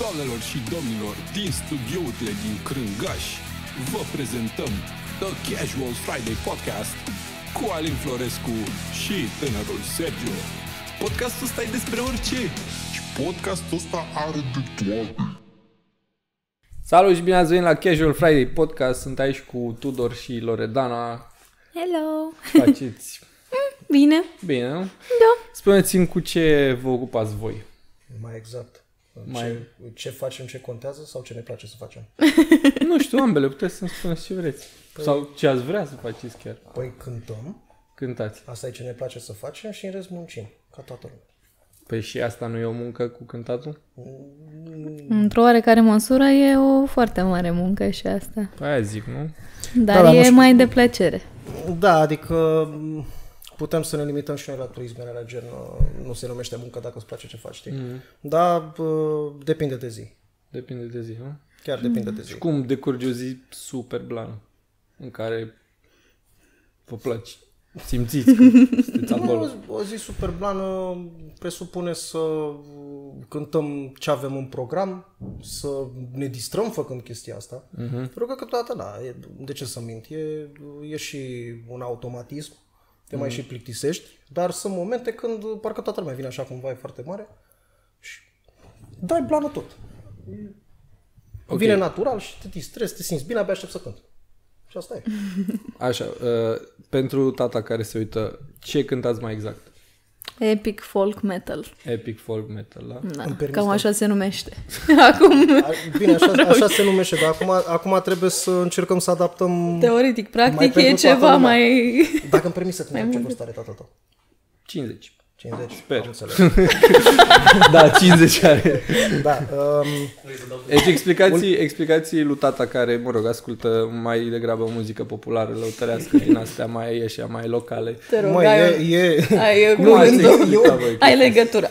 Doamnelor și domnilor, din studiourile din Crângaș, vă prezentăm The Casual Friday Podcast cu Alin Florescu și tânărul Sergio. Podcastul ăsta e despre orice și podcastul ăsta are de toate. Salut și bine ați venit la Casual Friday Podcast. Sunt aici cu Tudor și Loredana. Hello! Faceți? Bine. Bine, nu? Da. Spuneți-mi cu ce vă ocupați voi. Mai exact. Mai... Ce facem, ce contează sau ce ne place să facem? Nu știu, ambele. Puteți să-mi spuneți ce vreți. Sau ce ați vrea să faceți chiar. Păi cântăm. Cântați. Asta e ce ne place să facem și în rest muncim. Ca toată lumea. Păi și asta nu e o muncă cu cântatul? Într-o oarecare măsură e o foarte mare muncă și asta. Păi aia zic, nu? Dar nu e știu. mai de plăcere. Da, adică putem să ne limităm și noi la turismele la gen. Nu se numește muncă dacă îți place ce faci, știi? Dar depinde de zi. Depinde de zi, nu? Chiar depinde de zi. Și cum decurge o zi super blană în care vă place? Simțiți că sunteți acolo. O zi super blană presupune să cântăm ce avem în program, să ne distrăm făcând chestia asta. Pentru că câteodată, da, de ce să mint, e și un automatism, te mai și plictisești, dar sunt momente când parcă toată lumea vine așa cu un vai foarte mare și dai blană tot. Ok. Vine natural și te distrezi, te simți bine, abia aștept să cânt. Și asta e. Așa, pentru tata care se uită, ce cântați mai exact? Epic folk metal. Epic folk metal, da? Da, Îmi permis cam să- așa se numește. Acum, Bine, așa se numește, dar acum trebuie să încercăm să adaptăm. teoretic, practic Mai e pentru toată ceva lumea. mai... Dacă îmi permis să te întreb ce vârstă are tatăl tău? 50. 50? Sper. Am înțeles. Da, 50 are. Da, Deci explicații lui tata care, mă rog, ascultă mai degrabă muzică populară, lăutărească din astea mai așa, mai locale. Te rog, măi, ai Cum ați cuvântul. explicat voi? Ai legătura.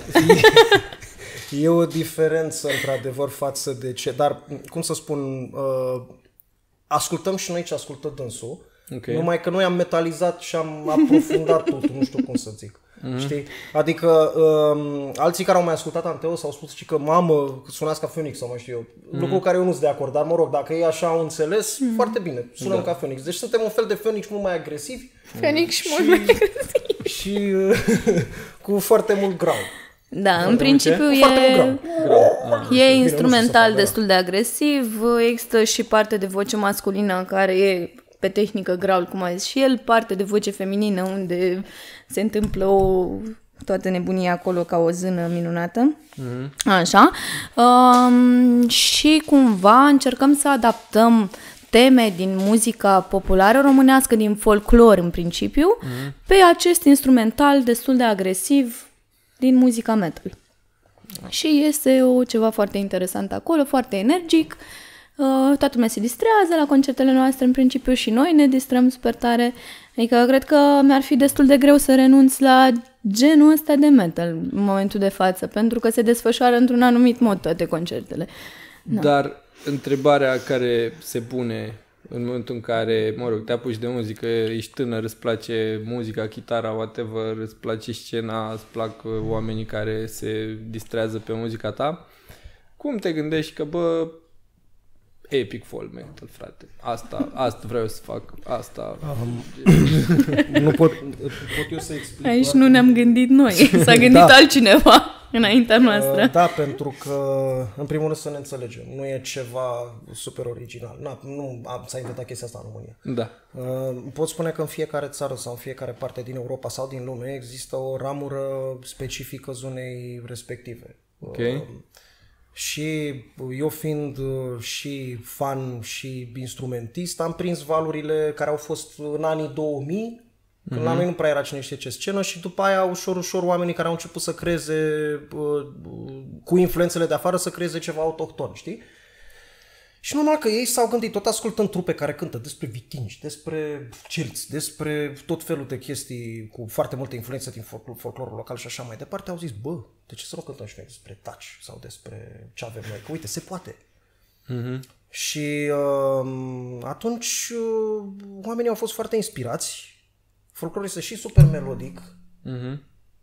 e o diferență, într-adevăr, față de ce... Dar, cum să spun, ascultăm și noi ce ascultă dânsul, Ok. numai că noi am metalizat și am aprofundat totul, nu știu cum să zic. Știi? Adică alții care au mai ascultat Anteo s-au spus și că mamă, sunați ca Phoenix sau mai știu eu. Lucru care eu nu sunt de acord, dar mă rog, dacă ei așa au înțeles, foarte bine, sunăm ca Phoenix. Deci suntem un fel de Phoenix mult mai agresivi Phoenix și mult mai... și cu foarte mult grau. Da, în principiu Foarte mult e... grau. E să instrumental facă, destul de agresiv, există și parte de voce masculină care e pe tehnică graul, cum a zis și el, parte de voce feminină unde se întâmplă toată nebunia acolo ca o zână minunată. Așa. Și cumva încercăm să adaptăm teme din muzica populară românească, din folclor în principiu, pe acest instrumental destul de agresiv din muzica metal. Și este ceva foarte interesant acolo, foarte energic. Toată lumea se distrează la concertele noastre în principiu și noi ne distrăm super tare. Adică cred că mi-ar fi destul de greu să renunț la genul ăsta de metal în momentul de față, pentru că se desfășoară într-un anumit mod toate concertele. Dar întrebarea care se pune în momentul în care, mă rog, te apuci de muzică, ești tânăr, îți place muzica, chitara, whatever, îți place scena, îți plac oamenii care se distrează pe muzica ta, cum te gândești că, bă, epic folk metal, frate, asta vreau să fac, asta... Nu pot eu să explic. Aici nu ne-am gândit noi, s-a gândit altcineva înaintea noastră. Da, pentru că, în primul rând, să ne înțelegem. Nu e ceva super original. S-a inventat chestia asta în România. Da. Pot spune că în fiecare țară sau în fiecare parte din Europa sau din lume există o ramură specifică zonei respective. Ok. Și eu fiind și fan și instrumentist, am prins valurile care au fost în anii 2000, când la noi nu prea era cine știe ce scenă, și după aia ușor, ușor oamenii care au început să creeze cu influențele de afară, să creeze ceva autohton, știi? Și normal că ei s-au gândit, tot ascultând trupe care cântă despre vikingi, despre celți, despre tot felul de chestii cu foarte multe influențe din folclorul local și așa mai departe, au zis, bă, de ce să nu cântăm și noi despre taci sau despre ce avem noi? Că uite, se poate. Și atunci oamenii au fost foarte inspirați. Folclorul este și super melodic,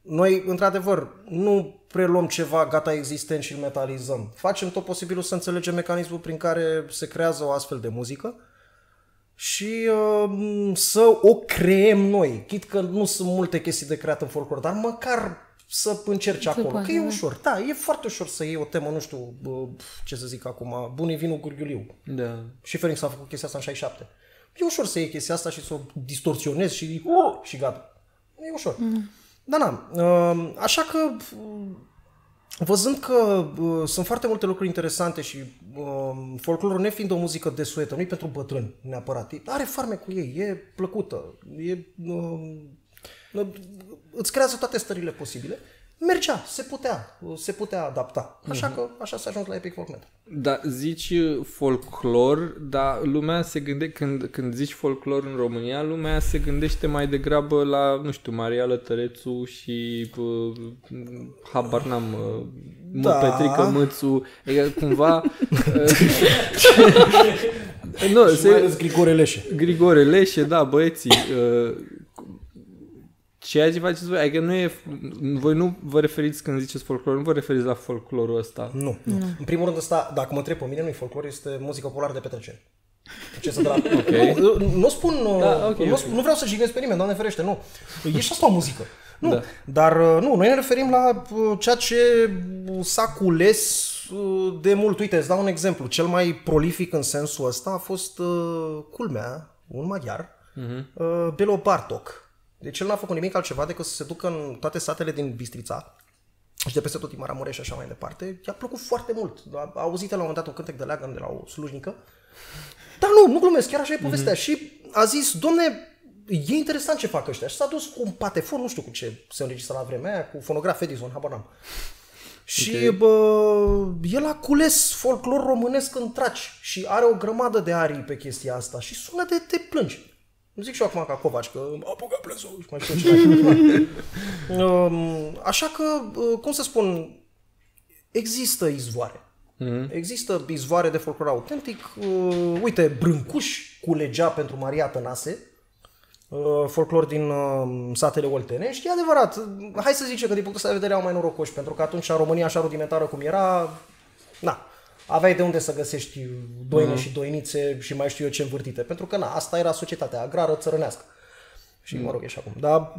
noi, într-adevăr, nu preluăm ceva gata existent și îl metalizăm. Facem tot posibilul să înțelegem mecanismul prin care se creează o astfel de muzică și să o creem noi. Chit că nu sunt multe chestii de creat în folclor, dar măcar să încerci acolo, că e ușor. Da, e foarte ușor să iei o temă, nu știu, ce să zic acum, Bunii vinul Gurghiuliu. Da. Și Ferenc s-a făcut chestia asta în 67. E ușor să iei chestia asta și să o distorsionezi și gata. E ușor. Da. Așa că, văzând că sunt foarte multe lucruri interesante și folclorul nefiind o muzică desuetă, nu-i pentru bătrâni neapărat, are farme cu ei, e plăcută, îți creează toate stările posibile, mergea, se putea adapta. Așa că așa s-a ajuns la Epic Folk Metal. Da, zici folclor, dar lumea se gândește, când zici folclor în România, lumea se gândește mai degrabă la, nu știu, Maria Lătărețu și habar n-am, Petrică Mățu, e cumva... Nu, Grigore Leșe, da, băieții... Ceea ce faceți voi, adică voi nu vă referiți când ziceți folclor, nu vă referiți la folclorul ăsta. Nu. În primul rând ăsta, dacă mă întreb pe mine, nu-i folclor, este muzică populară de petrecere. Ce să okay. Nu spun, nu vreau să jignesc pe nimeni, Doamne ferește, nu. E și asta o muzică. Nu. Da. Dar nu, noi ne referim la ceea ce s-a cules de mult. Uite, îți dau un exemplu. Cel mai prolific în sensul ăsta a fost, culmea, un maghiar, Belo Bartok. Deci el n-a făcut nimic altceva decât să se ducă în toate satele din Bistrița și de peste tot din Maramureș și așa mai departe. I-a plăcut foarte mult. A auzit la un moment dat un cântec de leagăn de la o slujnică. Dar nu glumesc, chiar așa e povestea. Și a zis, domne, e interesant ce fac ăștia. Și s-a dus cu un patefon, nu știu cu ce se înregistra la vremea aia, cu fonograf Edison, habar n-am. Și el a cules folclor românesc în traci și are o grămadă de arii pe chestia asta și sună de te plângi. Nu zic și eu acum ca Covaci, că m-a apucat plăzou și mai știu ce. Așa că, cum să spun, există izvoare. Există izvoare de folclor autentic. Uite, Brâncuș culegea pentru Maria Tănase folclor din satele oltenești. E adevărat, hai să zicem că din punctul ăsta de vedere au mai norocoși, pentru că atunci în România așa rudimentară cum era, aveai de unde să găsești doine și doinițe și mai știu eu ce învârtite. Pentru că asta era societatea agrară țărănească. Și mă rog, e și acum. Dar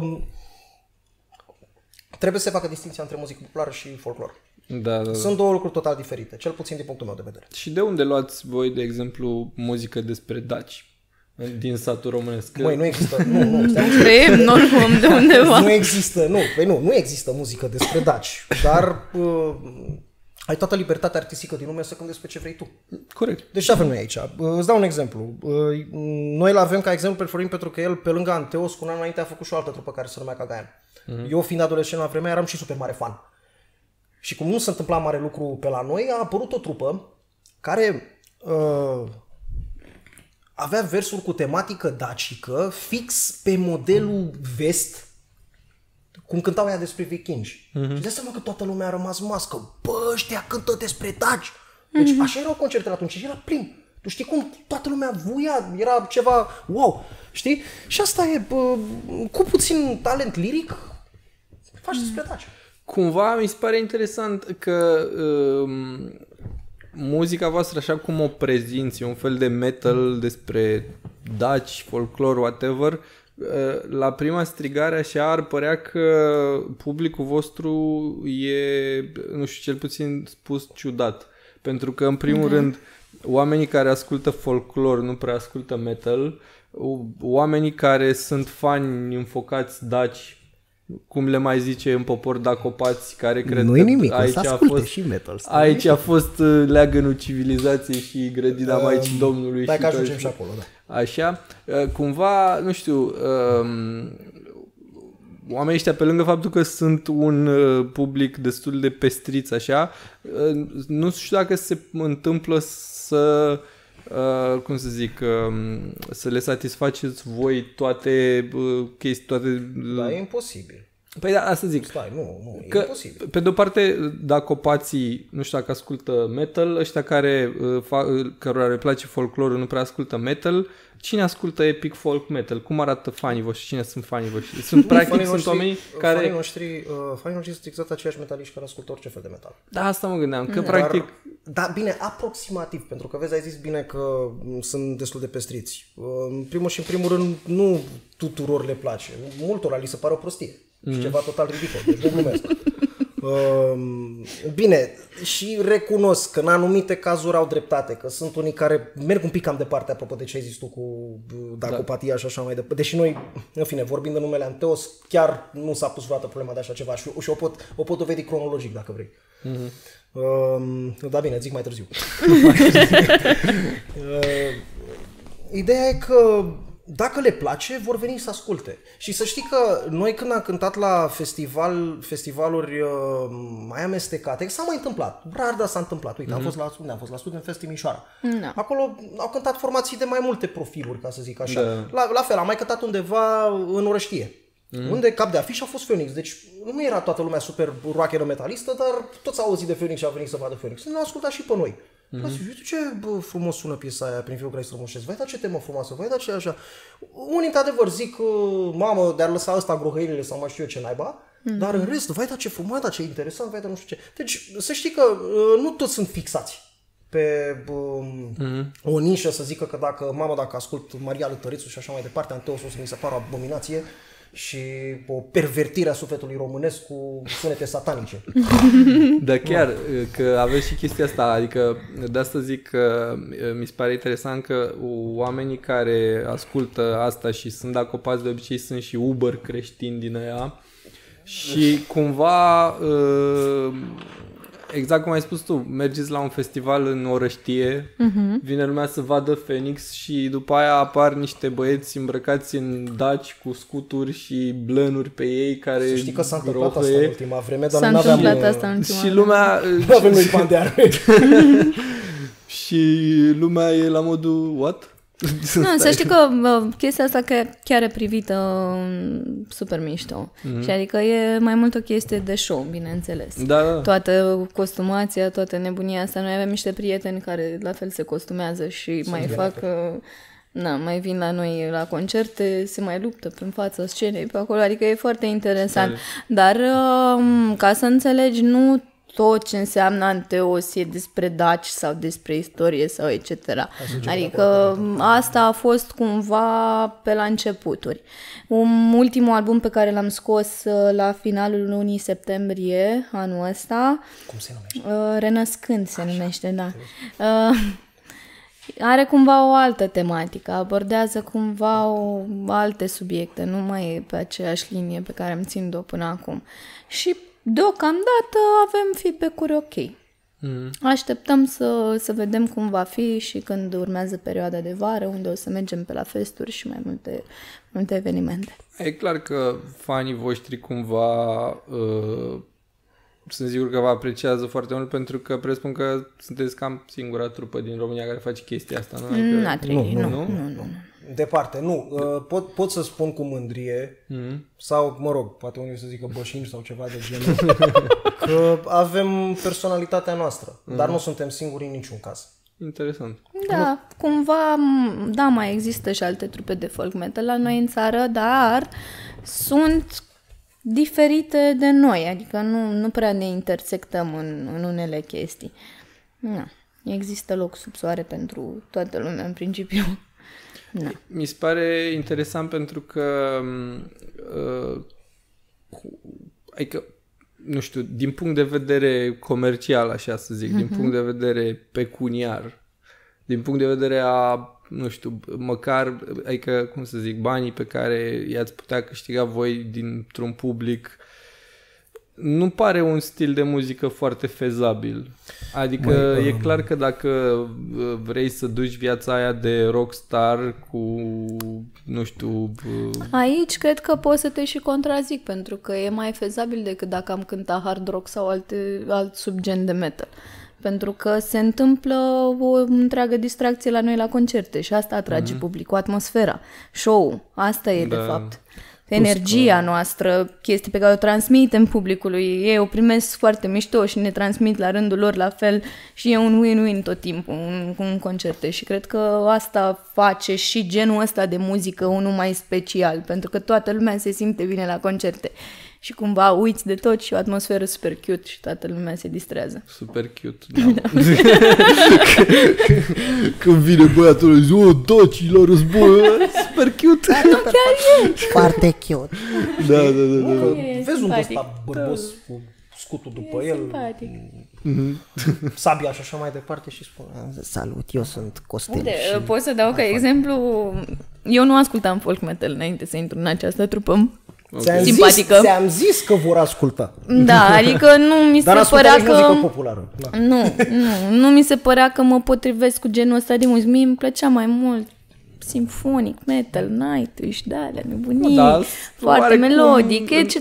trebuie să se facă distinția între muzică populară și folclor. Da. Sunt două lucruri total diferite, cel puțin din punctul meu de vedere. Și de unde luați voi, de exemplu, muzică despre daci? Din satul românesc? Măi, nu există. Nu luăm de undeva. Nu există muzică despre daci. Dar... ai toată libertatea artistică din lume să cânti despre ce vrei tu. Corect. Deci ce avem noi aici? Îți dau un exemplu. Noi îl avem ca exemplu pe Florin pentru că el, pe lângă Anteos, cu un an înainte a făcut și o altă trupă care se numea Cagayan. Eu, fiind adolescent la vremea, eram și super mare fan. Și cum nu se întâmpla mare lucru pe la noi, a apărut o trupă care avea versuri cu tematică dacică, fix pe modelul vest, cum cântau ea despre vikingi. Și de seama că toată lumea a rămas mască. Bă, ăștia cântă despre daci. Deci așa erau concertele atunci și era plin. Tu știi cum? Toată lumea vuia, era ceva wow. Știi? Și asta e, cu puțin talent liric, faci despre daci. Cumva mi se pare interesant că muzica voastră, așa cum o prezinți, un fel de metal despre daci, folclor, whatever, la prima strigare așa ar părea că publicul vostru e, nu știu, cel puțin spus ciudat. Pentru că, în primul rând, oamenii care ascultă folclor nu prea ascultă metal, oamenii care sunt fani înfocați daci, cum le mai zice în popor dacopați, care cred nu-i nimic, că aici a fost leagănul civilizației și grădina Maicii Domnului. Dacă ajungem și acolo, da. Așa, cumva, nu știu, oamenii ăștia, pe lângă faptul că sunt un public destul de pestriț, așa, nu știu dacă se întâmplă să, cum să zic, să le satisfaceți voi toate chestii, toate... Da, e imposibil. Păi da, asta zic. Stai, nu, e că, imposibil. Pe de-o parte, dacă opații, nu știu dacă ascultă metal, ăștia cărora le place folclorul nu prea ascultă metal, cine ascultă epic folk metal? Cum arată fanii voștri? Cine sunt fanii voștri? Sunt practic, sunt oamenii care... Fanii noștri sunt exact aceiași metaliști care ascultă orice fel de metal. Da, asta mă gândeam, că practic... Da, bine, aproximativ, pentru că vezi, ai zis bine că sunt destul de pestriți. În primul și în primul rând, nu tuturor le place. Multora li se pare o prostie. Și ceva total ridicol, deci nu glumesc. Bine, și recunosc că în anumite cazuri au dreptate, că sunt unii care merg un pic cam departe, apropo de ce ai zis tu cu dacopatia și așa mai departe. Deși noi, în fine, vorbind în numele Anteos, chiar nu s-a pus vreodată problema de așa ceva și o pot dovedi cronologic, dacă vrei. Da, bine, zic mai târziu. Ideea e că dacă le place, vor veni să asculte. Și să știi că noi când am cântat la festivaluri mai amestecate, s-a mai întâmplat. Rar, dar s-a întâmplat. Uite, am fost la Student Fest Timișoara. No. Acolo au cântat formații de mai multe profiluri, ca să zic așa. Da. La fel, am mai cântat undeva în Orăștie. Unde cap de afiș a fost Phoenix. Deci nu era toată lumea super rockeră metalistă, dar toți au auzit de Phoenix și au venit să vadă Phoenix. Ne-au ascultat și pe noi. Uite ce frumos sună piesa aia prin fiul care strămoșesc. Vai, da ce temă frumoasă, vai, da ce așa. Unii, într-adevăr, zic, mamă, de-ar lăsa ăsta grohăinile sau mai știu eu ce naiba, dar în rest, vai, da ce frumos, da ce interesant, vai, da nu știu ce. Deci, să știi că nu toți sunt fixați pe o nișă, să zică că dacă ascult Maria Lătărițu și așa mai departe, Anteos o să mi se pară o abominație și o pervertire a sufletului românesc cu sunete satanice. Da, chiar, că aveți și chestia asta, adică de asta zic că mi se pare interesant că oamenii care ascultă asta și sunt dacopați de obicei sunt și Uber creștini din aia și cumva... Exact cum ai spus tu, mergeți la un festival în Orăștie, vine lumea să vadă Phoenix și după aia apar niște băieți îmbrăcați în daci cu scuturi și blănuri pe ei care... Să știi că s-a întâmplat asta în ultima vreme, dar nu aveam... Și lumea... Nu avem noi bani de arme. Și lumea e la modul, what? Nu, să știi că chestia asta chiar e privită super mișto. Și adică e mai mult o chestie de show, bineînțeles. Da. Toată costumația, toată nebunia asta. Noi avem niște prieteni care la fel se costumează și mai vin la noi la concerte, se mai luptă prin fața scenei pe acolo, adică e foarte interesant. Dar ca să înțelegi, nu tot ce înseamnă Anteos e despre daci sau despre istorie sau etc. Adică asta a fost cumva pe la începuturi. Ultimul album pe care l-am scos la finalul lunii septembrie anul ăsta, cum se numește? Renăscând se numește, da. Are cumva o altă tematică, abordează cumva alte subiecte, nu mai e pe aceeași linie pe care am ținut-o până acum. Și deocamdată avem feedback-uri ok. Așteptăm să vedem cum va fi și când urmează perioada de vară, unde o să mergem pe la festuri și mai multe evenimente. E clar că fanii voștri cumva sunt sigur că vă apreciază foarte mult pentru că presupun că sunteți cam singura trupă din România care face chestia asta, nu? Nu. Departe, nu. Pot să spun cu mândrie sau, mă rog, poate unii să zică bășini sau ceva de genul, că avem personalitatea noastră, dar nu suntem singuri în niciun caz. Interesant. Da, cumva, da, mai există și alte trupe de folk metal la noi în țară, dar sunt diferite de noi, adică nu prea ne intersectăm în unele chestii. Nu. Există loc sub soare pentru toată lumea, în principiu. Da. Mi se pare interesant pentru că adică, nu știu, din punct de vedere comercial, așa să zic, din punct de vedere pecuniar, din punct de vedere a, nu știu, măcar, adică, cum să zic, banii pe care i-ați putea câștiga voi dintr-un public, nu pare un stil de muzică foarte fezabil. Adică e clar că dacă vrei să duci viața aia de rockstar cu, nu știu... Aici cred că pot să te și contrazic, pentru că e mai fezabil decât dacă am cântat hard rock sau alt subgen de metal. Pentru că se întâmplă o întreagă distracție la noi la concerte și asta atrage publicul, atmosfera, show-ul. Asta e de fapt. energia noastră, chestii pe care o transmitem publicului, ei o primesc foarte mișto și ne transmit la rândul lor la fel și e un win-win tot timpul în concerte și cred că asta face și genul ăsta de muzică unul mai special, pentru că toată lumea se simte bine la concerte și cumva uiți de tot și o atmosferă super cute și toată lumea se distrează. Super cute, da. Când vine băiatul ăla, zice, daci la război, super cute. Nu chiar e. Foarte cute. Da. Vezi unde ăsta bărbos cu scutul după el, simpatic. sabia și așa mai departe și spune, salut, eu sunt Costel. Uite, pot să dau ca exemplu, eu nu ascultam folk metal înainte să intru în această trupă. Simpatică. Ți-am zis că vor asculta. Da, adică nu mi se părea că... muzică populară. Da. Nu mi se părea că mă potrivesc cu genul ăsta de muzică. Mie îmi plăcea mai mult simfonic, metal, Nightwish, de-alea, nebunii, foarte melodic, etc.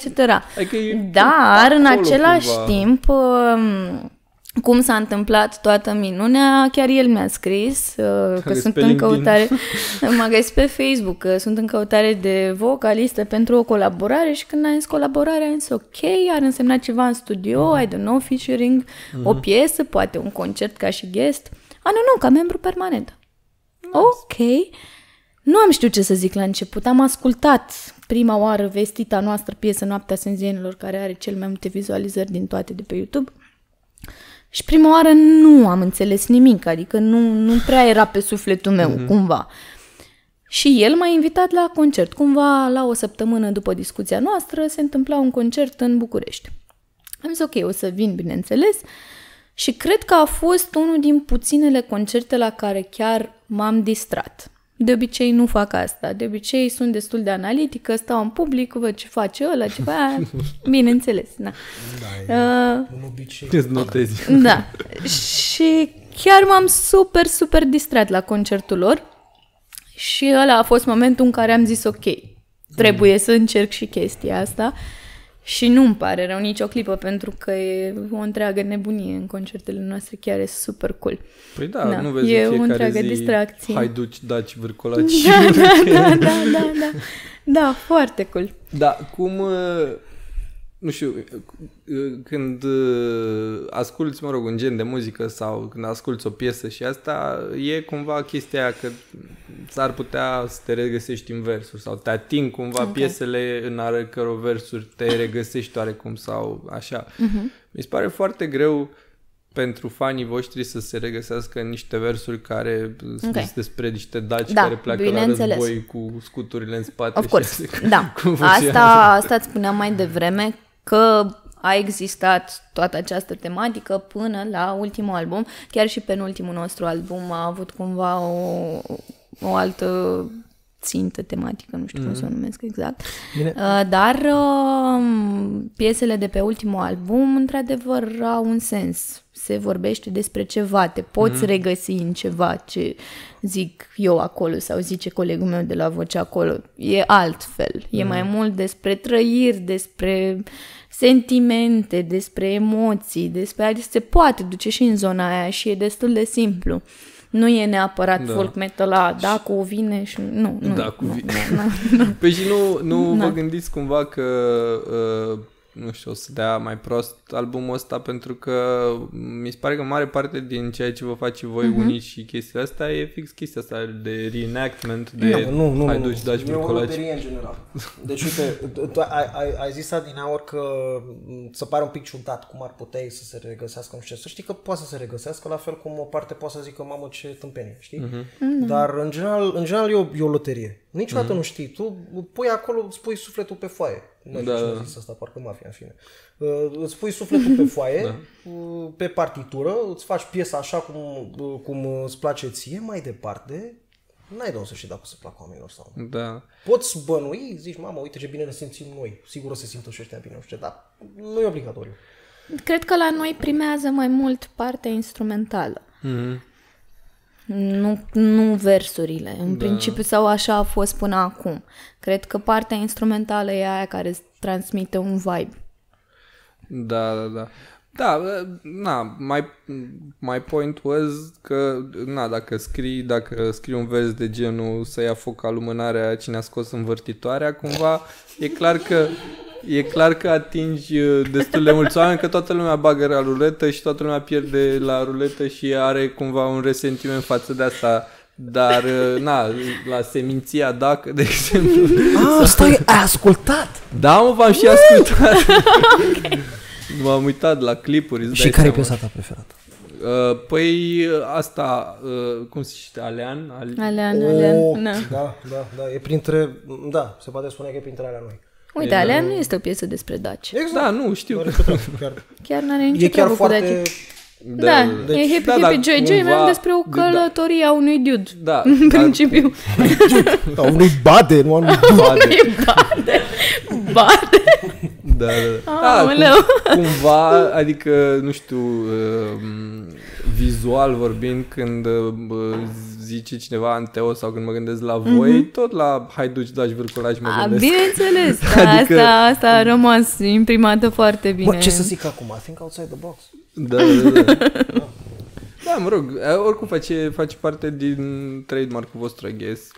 Dar, în același timp, cum s-a întâmplat toată minunea, chiar el mi-a scris că sunt în căutare, m-a găsit pe Facebook, că sunt în căutare de vocalistă pentru o colaborare și când a zis colaborare, am zis ok, ar însemna ceva în studio, I don't know, featuring o piesă, poate un concert ca și guest. Nu, ca membru permanent. Ok. Nu am știut ce să zic la început. Am ascultat prima oară vestita noastră piesă Noaptea Senzienilor, care are cel mai multe vizualizări din toate de pe YouTube. Și prima oară nu am înțeles nimic, adică nu prea era pe sufletul meu, cumva. Și el m-a invitat la concert. Cumva, la o săptămână după discuția noastră, se întâmpla un concert în București. Am zis, ok, o să vin, bineînțeles. Și cred că a fost unul din puținele concerte la care chiar m-am distrat. De obicei nu fac asta. De obicei sunt destul de analitică, stau în public, văd ce face ăla, ceva, bineînțeles. Da. Un obicei. Îți notezi. Da. Și chiar m-am super distrat la concertul lor și ăla a fost momentul în care am zis ok, trebuie să încerc și chestia asta. Și nu-mi pare rău nicio clipă, pentru că e o întreagă nebunie în concertele noastre, chiar e super cool. Păi da, nu vezi e în o fiecare zi distracție. haiduci, daci, vârcolaci. Da, foarte cool. Da, cum, nu știu, când asculți, un gen de muzică sau când asculți o piesă și asta, e cumva chestia aia că s-ar putea să te regăsești în versuri sau te ating cumva piesele în ale căror versuri te regăsești oarecum sau așa. Mi se pare foarte greu pentru fanii voștri să se regăsească în niște versuri care sunt despre niște daci care pleacă la război cu scuturile în spate. Of course, da. Asta îți spuneam mai devreme, că a existat toată această tematică până la ultimul album. Chiar și penultimul nostru album a avut cumva o altă țintă tematică, nu știu cum să o numesc exact. Dar piesele de pe ultimul album, într-adevăr, au un sens. Se vorbește despre ceva, te poți regăsi în ceva ce zic eu acolo sau zice colegul meu de la Voce acolo. E altfel. E mai mult despre trăiri, despre sentimente, despre emoții, adică se poate duce și în zona aia și e destul de simplu. Nu e neapărat folk metal, Dacu vine și... Nu. Dacu vine. Păi și nu vă gândiți cumva că, nu știu, o să dea mai prost albumul ăsta, pentru că mi se pare că mare parte din ceea ce vă face voi unici și chestia asta e fix chestia asta de reenactment, de haiduci, daci, vârcolaci. E o loterie în general. Deci uite, ai zis adineaori că se pare un pic ciudat cum ar putea să se regăsească, nu știu ce. Să știi că poate să se regăsească, la fel cum o parte poate să zică, mamă, ce tâmpenie, știi? Dar în general e o loterie. Niciodată nu știi. Tu pui acolo, îți pui sufletul pe foaie. Nu știu ce a zis asta, parcă mafia, în fine. Îți pui sufletul pe foaie, pe partitură, îți faci piesa așa cum îți place ție, mai departe, n-ai de unde să știi dacă o să placă oamenilor sau nu. Da. Poți bănui, zici, mamă, uite ce bine ne simțim noi, sigur o să simtă și ăștia bine, nu știu ce, dar nu e obligatoriu. Cred că la noi primează mai mult partea instrumentală. Nu versurile, în principiu, sau așa a fost până acum. Cred că partea instrumentală e aia care îți transmite un vibe. Da. Da, my point was că, dacă scrii un vers de genul să ia foc ca lumânarea cine a scos învârtitoarea, cumva e clar că atingi destul de mulți oameni, că toată lumea bagă la ruletă și toată lumea pierde la ruletă și are cumva un resentiment față de asta. Dar, la Seminția Dacă, de exemplu... Stai, ai ascultat? Da, mă, v-am și ascultat. M-am uitat la clipuri. Și care e piesa ta preferată? Păi, asta, cum se zice, Alean? Alean. Da, e printre... Da, se poate spune că e printre alea noi. Uite, Alean nu este o piesă despre daci. Exact. Da, nu, știu. Chiar n-are nicio treabă cu daci. Da, deci, e Happy Joy Joy, mai despre o călătorie a unui dude, în principiu. A unui bade, nu a unui bade. Da. Cumva, adică, nu știu, vizual vorbind, când zice cineva Anteo sau când mă gândesc la voi, tot la Haiduci, Daci, Vârcolaci mă gândesc. Bineînțeles, asta a rămas imprimată foarte bine. Bă, ce să zic acum? I think outside the box. Da. Da, mă rog, oricum face parte din trademark-ul vostru, I guess.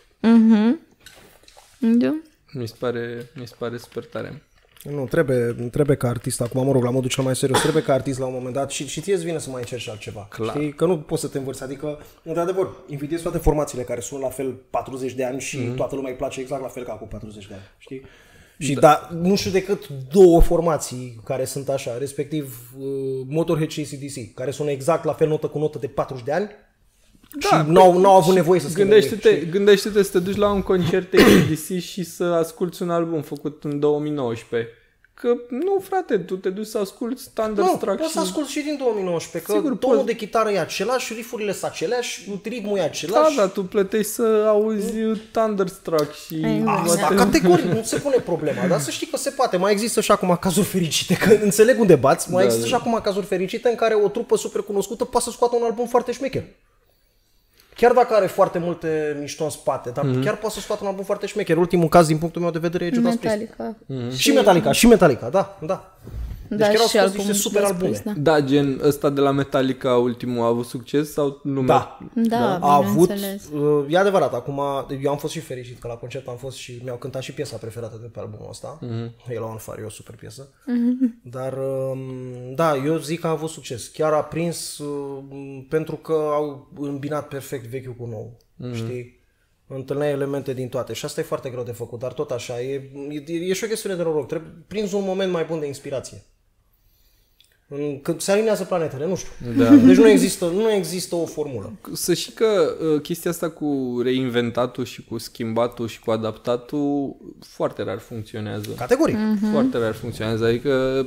Da. Mi se pare super tare. Nu, trebuie ca artist, acum mă rog, la modul cel mai serios, trebuie ca artist la un moment dat și ție îți vine să mai încerci altceva. Clar. Știi? Că nu poți să te învârți, adică, într-adevăr, invidiez toate formațiile care sună la fel 40 de ani și toată lumea îi place exact la fel ca acum 40 de ani, știi? Și nu știu decât două formații care sunt așa, respectiv Motorhead și AC/DC, care sună exact la fel notă cu notă de 40 de ani. Da, și n-au avut nevoie să schimbe. Gândește-te să te duci la un concert AC/DC și să asculti un album făcut în 2019. Că nu, frate, tu te duci să asculti Thunderstruck. Nu, poți să asculti și din 2019, că sigur, tonul de chitară e același, riffurile sunt aceleași, ritmul e același. Da, dar tu plătești să auzi Thunderstruck și... Asta, categoric, nu se pune problema, dar să știi că se poate. Mai există și acum cazuri fericite, că înțeleg unde bați, mai există și acum cazuri fericite în care o trupă super cunoscută poate să scoată un album foarte șmecher. Chiar dacă are foarte multe mișto în spate, dar chiar poate să scoată un album foarte șmecher. Ultimul caz, din punctul meu de vedere, e Judas Priest. Și Metallica, da. Deci chiar au scos niște super albume. Da, gen ăsta de la Metallica, ultimul, a avut succes sau nu? Da, a avut. E adevărat, acum eu am fost și fericit că la concert am fost și mi-au cântat și piesa preferată de pe albumul ăsta. Halo on Fire, e o super piesă. Dar da, eu zic că a avut succes. Chiar a prins pentru că au îmbinat perfect vechiul cu nou. Știi? Întâlneai elemente din toate și asta e foarte greu de făcut, dar tot așa, e și o chestiune de noroc. Trebuie prins un moment mai bun de inspirație. Când se alinează planetele, nu știu. Da. Deci nu există o formulă. Să știi că chestia asta cu reinventatul și cu schimbatul și cu adaptatul foarte rar funcționează. Categoric. Foarte rar funcționează. Adică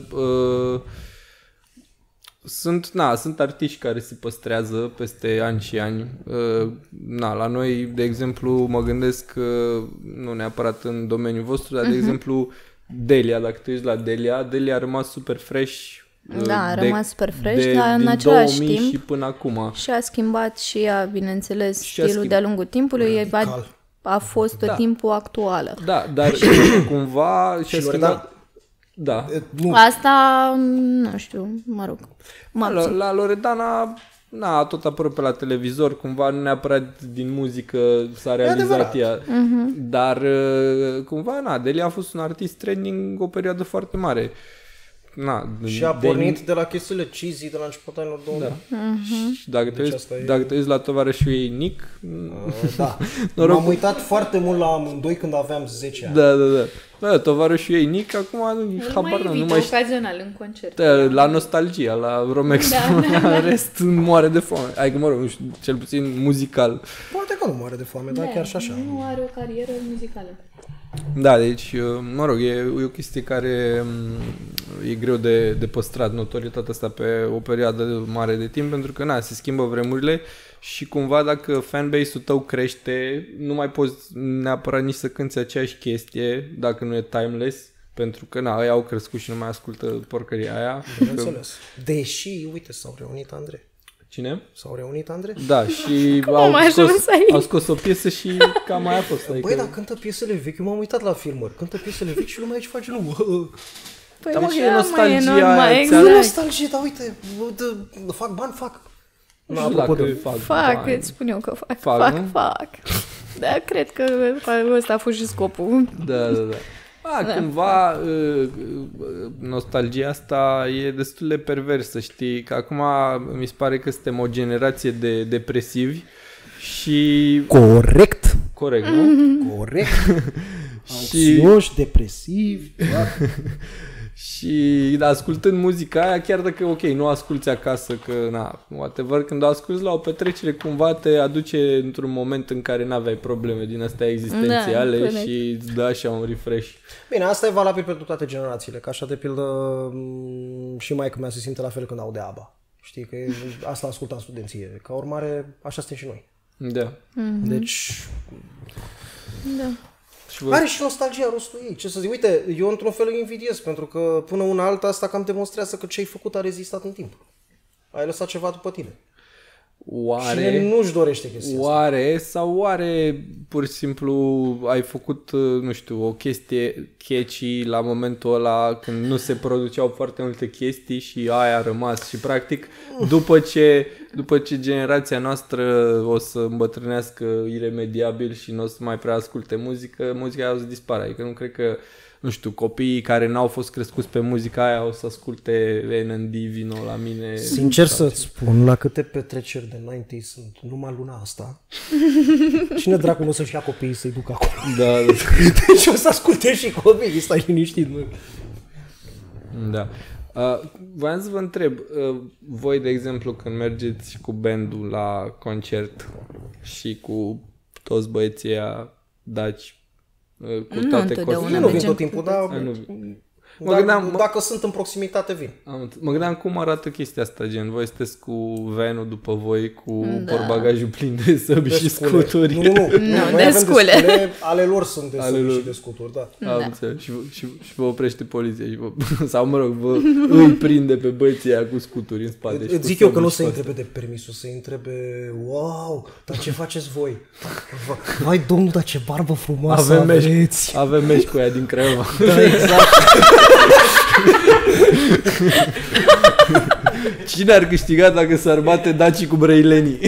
sunt artiști care se păstrează peste ani și ani. La noi, de exemplu, mă gândesc, nu neapărat în domeniul vostru, dar de exemplu Delia, dacă te uiți la Delia a rămas super fresh. Da, a rămas super fresh, dar în același timp și până acum. Și a schimbat și ea, bineînțeles, stilul de-a lungul timpului. A fost tot timpul actuală. Da, dar cumva și-a schimbat. Da. Asta, nu știu, mă rog. La Loredana, tot apărut pe la televizor, cumva nu neapărat din muzică s-a realizat ea. Dar cumva, Delia a fost un artist trending o perioadă foarte mare. Și a pornit de la chestiile cheesy de la începutul anilor 2000. Și dacă te uiți la tovarășul ei Nick... Da, m-am uitat foarte mult la amândoi când aveam 10 ani. Da, tovarășul ei Nick acum nu mai ocazional în concert. La nostalgia, la Romex, la rest moare de foame. Adică, mă rog, nu știu, cel puțin muzical. Poate că nu moare de foame, dar chiar și așa. Nu are o carieră muzicală. Da, deci, mă rog, e o chestie care e greu de păstrat notorietatea asta pe o perioadă mare de timp, pentru că, se schimbă vremurile și cumva dacă fanbase-ul tău crește, nu mai poți neapărat nici să cânti aceeași chestie dacă nu e timeless, pentru că, ei au crescut și nu mai ascultă porcăria aia. Bineînțeles. Deși, uite, s-au reunit Andrei. Cine? S-au reunit Andrei? Da, și au scos o piesă și cam aia a fost. Băi, dar cântă piesele vechi, eu m-am uitat la filmări, cântă piesele vechi și lumea aici face Păi Da, mă, așa, e nostalgia aia, exact. Nu nostalgie, dar uite, fac bani, fac. Nu știu dacă Fac, bani. îți spun eu că fac. Fac. Da, cred că ăsta a fost și scopul. Da. Cândva nostalgia asta e destul de perversă, știi? Că acum mi se pare că suntem o generație de depresivi și... Corect, nu? corect. Anxioși, depresivi. Și ascultând muzica aia, chiar dacă, ok, nu asculti acasă, că whatever, când o asculti la o petrecere, cumva te aduce într-un moment în care n-aveai probleme din astea existențiale și îți dă așa un refresh. Bine, asta e valabil pentru toate generațiile, că așa de pildă și maică mea se simte la fel când aude ABBA. Știi, că asta ascultam studenție. Ca urmare, așa suntem și noi. Da. Deci... Da. Are și nostalgia rostul ei. Ce să zic? Uite, eu într-un fel îi invidiez, pentru că până una alta asta cam demonstrează că ce ai făcut a rezistat în timp. Ai lăsat ceva după tine. Oare... Și nu-și dorește chestia asta. Oare sau oare pur și simplu ai făcut, nu știu, o chestie catchy la momentul ăla când nu se produceau foarte multe chestii și aia a rămas și practic după ce generația noastră o să îmbătrânească iremediabil și nu o să mai prea asculte muzica aia o să dispară. Adică nu cred că, nu știu, copiii care n-au fost crescuți pe muzica aia o să asculte N&D, vino la mine. Sincer să-ți spun, la câte petreceri de 90 sunt numai luna asta, cine dracu nu o să-și ia copiii să-i ducă acolo? Da. Deci o să asculte și copiii, stai liniștit. Mă. Da. Voiam să vă întreb, voi, de exemplu, când mergeți cu bandul la concert și cu toți băieții ăia daci, cu toate costele. Eu nu vin tot timpul, dar dacă sunt în proximitate, vin. Mă gândeam cum arată chestia asta, gen, voi sunteți cu vanul după voi, cu portbagajul plin de săbi și scuturi. Nu, noi avem scule. Ale lor sunt de săbi și de scuturi, da. Am înțeles. Și vă oprește poliția sau mă rog, îi prinde pe băieții aia cu scuturi în spate. Îți zic eu că nu se întrebe de permisul, se întrebe, wow, dar ce faceți voi? Vai, domnul, dar ce barbă frumoasă aveți. Avem meci cu aia din Craiova. Da, exact. Cine ar câștiga dacă s-ar bate dacii cu brăilenii?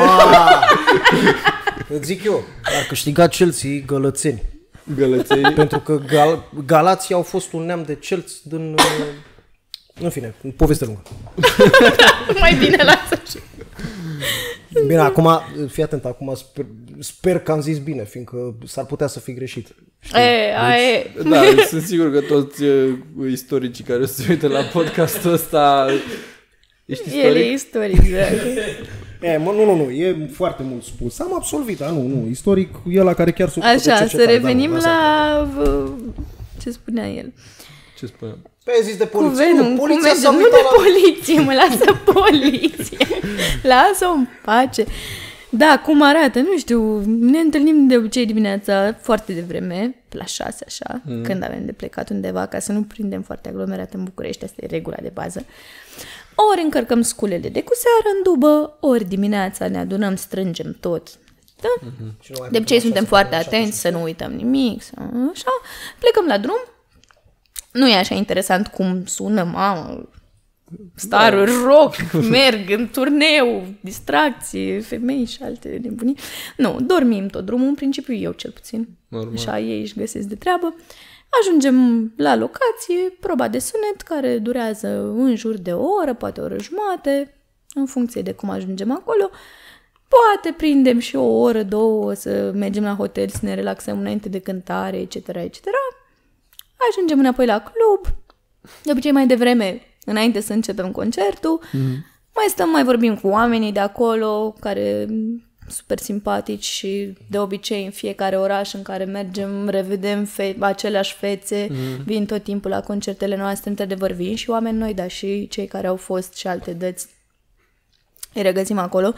Îți zic eu, ar câștiga Chelsea gălățeni. Gălățeni? Pentru că Galații au fost un neam de celți din... În fine, poveste lungă. Mai bine lasă așa. Bine, acum, fii atent, acum sper că am zis bine, fiindcă s-ar putea să fi greșit. Da, sunt sigur că toți istoricii care se uită la podcastul ăsta... Ești istoric? El e istoric, da. Nu, e foarte mult spus. Am absolvit, nu, istoric e ăla care chiar s-a Așa, să revenim la... Ce spunea el? Ce spuneam? Pe zis de poliție. Poliția s-a uitat la... poliție, mă lasă poliție. Lasă-o în pace. Da, cum arată, nu știu, ne întâlnim de obicei dimineața foarte devreme, la 6 așa, când avem de plecat undeva, ca să nu prindem foarte aglomerat în București, asta e regula de bază. Ori încărcăm sculele de cu seară în dubă, ori dimineața ne adunăm, strângem tot. Da? De obicei suntem foarte atenți să nu uităm nimic, așa, plecăm la drum. Nu e așa interesant cum sună, mamă, staruri, rock, merg în turneu, distracție, femei și alte nebunii. Nu, dormim tot drumul, în principiu eu cel puțin. Normal. Așa ei își găsesc de treabă. Ajungem la locație, proba de sunet, care durează în jur de o oră, poate o oră jumate, în funcție de cum ajungem acolo. Poate prindem și o oră, două, să mergem la hotel, să ne relaxăm înainte de cântare, etc., etc. Ajungem înapoi la club, de obicei mai devreme, înainte să începem concertul. Mai stăm, mai vorbim cu oamenii de acolo, care super simpatici și de obicei în fiecare oraș în care mergem revedem aceleași fețe, vin tot timpul la concertele noastre, într-adevăr vin și oameni noi, dar și cei care au fost și alte dăți îi regăsim acolo.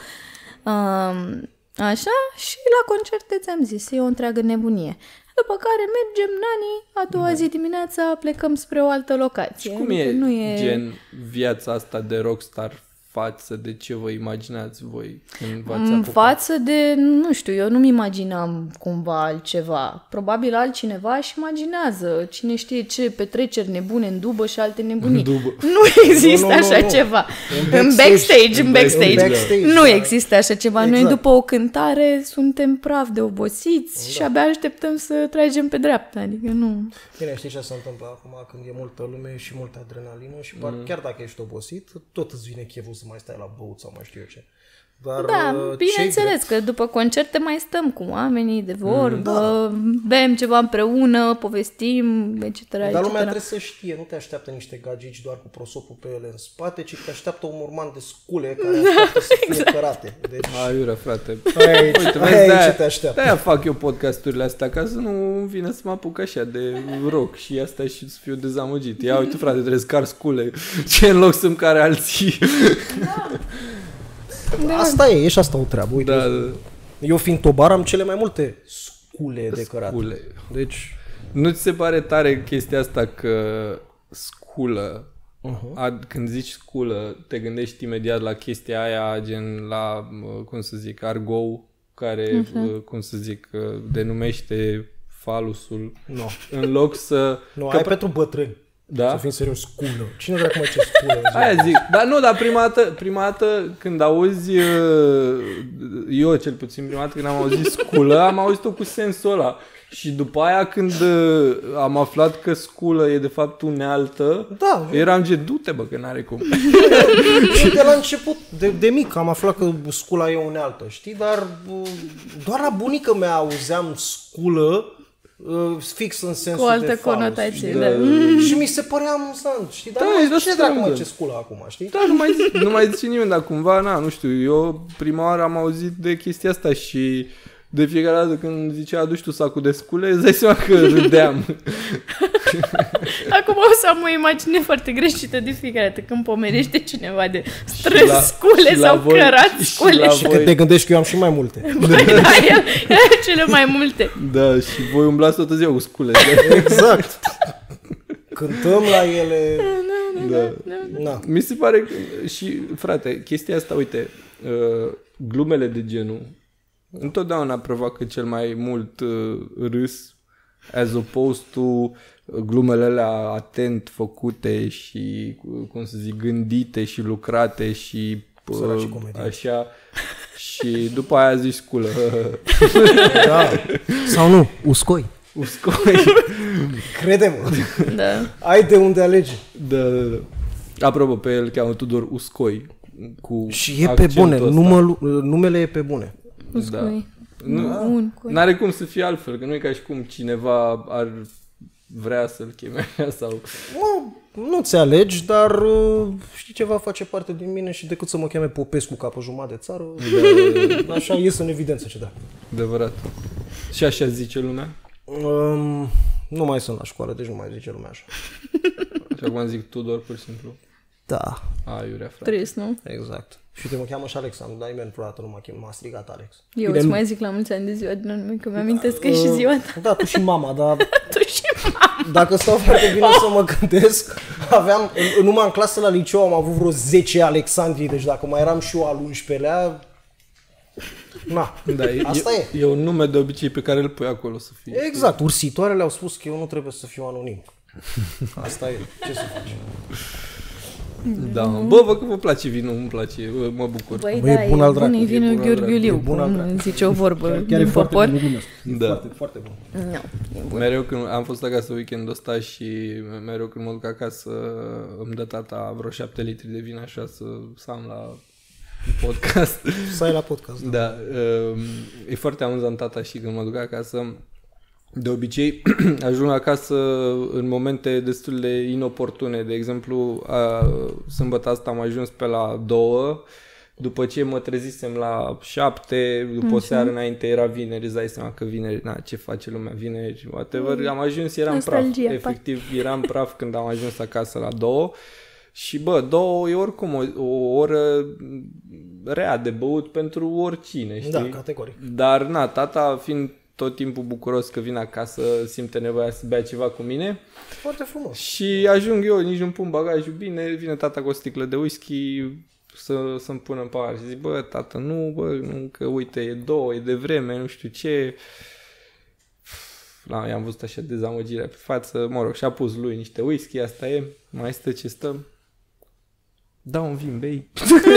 Așa, și la concerte ți-am zis, e o întreagă nebunie. După care mergem, nani, a doua zi dimineața plecăm spre o altă locație. Și cum nu gen viața asta de rockstar față de ce vă imaginați voi când v-ați apucat? Față de, nu știu, eu nu-mi imaginam cumva altceva. Probabil altcineva își imaginează, cine știe ce, petreceri nebune în dubă și alte nebunii. Nu există așa ceva. În backstage. Nu există așa ceva. Exact. Noi după o cântare suntem praf de obosiți și abia așteptăm să tragem pe dreapta. Adică nu... Bine, știi ce se întâmplă acum când e multă lume și multă adrenalină și chiar dacă ești obosit, tot îți vine cheful să mai stai la băut sau mai știu eu ce. Dar, da, bineînțeles că după concerte mai stăm cu oamenii de vorbă, bem ceva împreună, povestim, etc. Dar lumea trebuie să știe, nu te așteaptă niște gagici doar cu prosopul pe ele în spate, ci te așteaptă un urman de scule care așteaptă să fie cărate. Deci... Aiurea, frate. Uite, vezi, ce te așteaptă. De-aia fac eu podcasturile astea, ca să nu vină să mă apuc așa de rock și asta și să fiu dezamăgit. Ia uite, frate, trebuie să car scule. Ce în loc să-mi care alții. Da. Asta e și asta o treabă. Uite, eu fiind tobar am cele mai multe scule de cărat. Deci... Nu ți se pare tare chestia asta că sculă, când zici sculă, te gândești imediat la chestia aia, gen la, cum să zic, argou, care, cum să zic, denumește falusul. No. În loc să... Nu, ai pentru bătrâni. Da? Să fim serios, sculă. Cine vrea cum ce sculă? Aia zic. Dar prima dată când auzi, eu cel puțin prima dată când am auzit sculă, am auzit-o cu sensul ăla. Și după aia când am aflat că sculă e de fapt unealtă, eram gen, du-te bă, că n-are cum. Și de la început, de mic, am aflat că scula e unealtă, știi? Dar doar la bunica mea auzeam sculă fix în sensul cu altă de falus, conotație, da. Și mi se părea amuzant, știi? Dar cine dracu mă ce sculă acum, știi? Da, nu mai zice nimeni, dar cumva, nu știu, eu prima oară am auzit de chestia asta și de fiecare dată când zicea aduci tu sacul de scule, îți dai seama că râdeam. Acum o să am o imagine foarte greșită de fiecare dată când pomenește cineva de strâns scule sau cărat scule. Și că te gândești că eu am și mai multe. Băi, da, el cele mai multe. Da, și voi umblați toată ziua cu scule. Exact. Cântăm la ele. Da. Mi se pare că, și frate, chestia asta, uite, glumele de genul întotdeauna provoacă cel mai mult râs as opposed to glumele alea atent făcute și, cum să zic, gândite și lucrate și așa. Și după aia zici sculă. Da. Sau nu, uscoi. Crede-mă. Da. Ai de unde alege. Da. Apropo, pe el cheamă Tudor Uscoi. Cu și e pe bune, numele e pe bune. Uscoi. N-are cum să fie altfel, că nu e ca și cum cineva ar vrea să-l cheme așa sau... Nu ți alegi, dar știi ceva face parte din mine și decât să mă cheme Popescu ca pe jumătate de țară, așa ies în evidență ce da. Adevărat. Și așa zice lumea? Nu mai sunt la școală, deci nu mai zice lumea așa. Și acum zic Tudor, pur și simplu. Da. Aiurea, frate. Trist, nu? Exact. Și te mă cheamă și Alexandru, dar nimeni vreodată nu m-a strigat Alex. Eu îți mai zic la mulți ani de ziua din nume, că mi-amintesc că e și ziua ta. Da, tu și mama, dar... Tu și mama. Dacă stau foarte bine să mă gândesc, aveam, numai în clasă la liceu am avut vreo 10 Alexandrii, deci dacă mai eram și eu al 11-lea... Na, da, asta e. E un nume de obicei pe care îl pui acolo să fie. Exact, ursitoarele au spus că eu nu trebuie să fiu anonim. Asta e, ce să faci? Da, bă, văd că vă place vinul, îmi place, mă bucur. Băi, da, e bun al dracu. E vinul Gheorghiuliu, cum zice o vorbă din popor. Da. Foarte, foarte bun. No, mereu când am fost acasă weekendul ăsta și mereu când mă duc acasă îmi dă tata vreo 7 litri de vin așa să am la podcast. Să ai la podcast, da. Da, e foarte amuzant tata și când mă duc acasă. De obicei ajung acasă în momente destul de inoportune. De exemplu, sâmbătă asta am ajuns pe la 2, după ce mă trezisem la 7, după o seară înainte era vineri, îți dai seama că vineri, ce face lumea vineri, whatever. Am ajuns, eram praf, efectiv eram praf când am ajuns acasă la 2. Și bă, 2 e oricum o oră rea de băut pentru oricine, știi? Da, categoric. Dar tata fiind tot timpul bucuros că vin acasă, simte nevoia să bea ceva cu mine. Foarte frumos. Și ajung eu, nici nu pun bagajul bine, vine tata cu o sticlă de whisky, să-mi pună în pahar și zic, bă, tată, nu, că uite, e 2, e de vreme, nu știu ce. I-am văzut așa dezamăgirea pe față, mă rog, și-a pus lui niște whisky, asta e, mai stă ce stăm. Da, un vin, bei.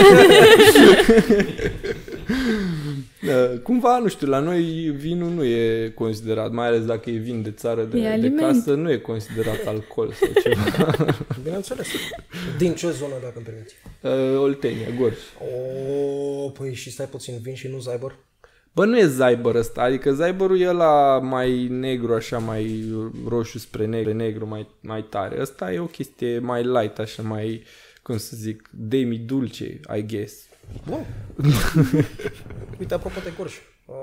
Cumva, nu știu, la noi vinul nu e considerat, mai ales dacă e vin de țară, de casă, nu e considerat alcool sau ceva. Bineînțeles. Din ce zonă, dacă îmi permiți? Oltenia, Gorj. Păi și stai puțin, vin și nu Zaibăr? Bă, nu e Zaibăr ăsta, adică Zaibărul e ăla mai negru, așa, mai roșu spre negru, mai tare. Ăsta e o chestie mai light, așa, mai, cum să zic, demi-dulce, I guess. Bun. Uite, apropo de Gorj,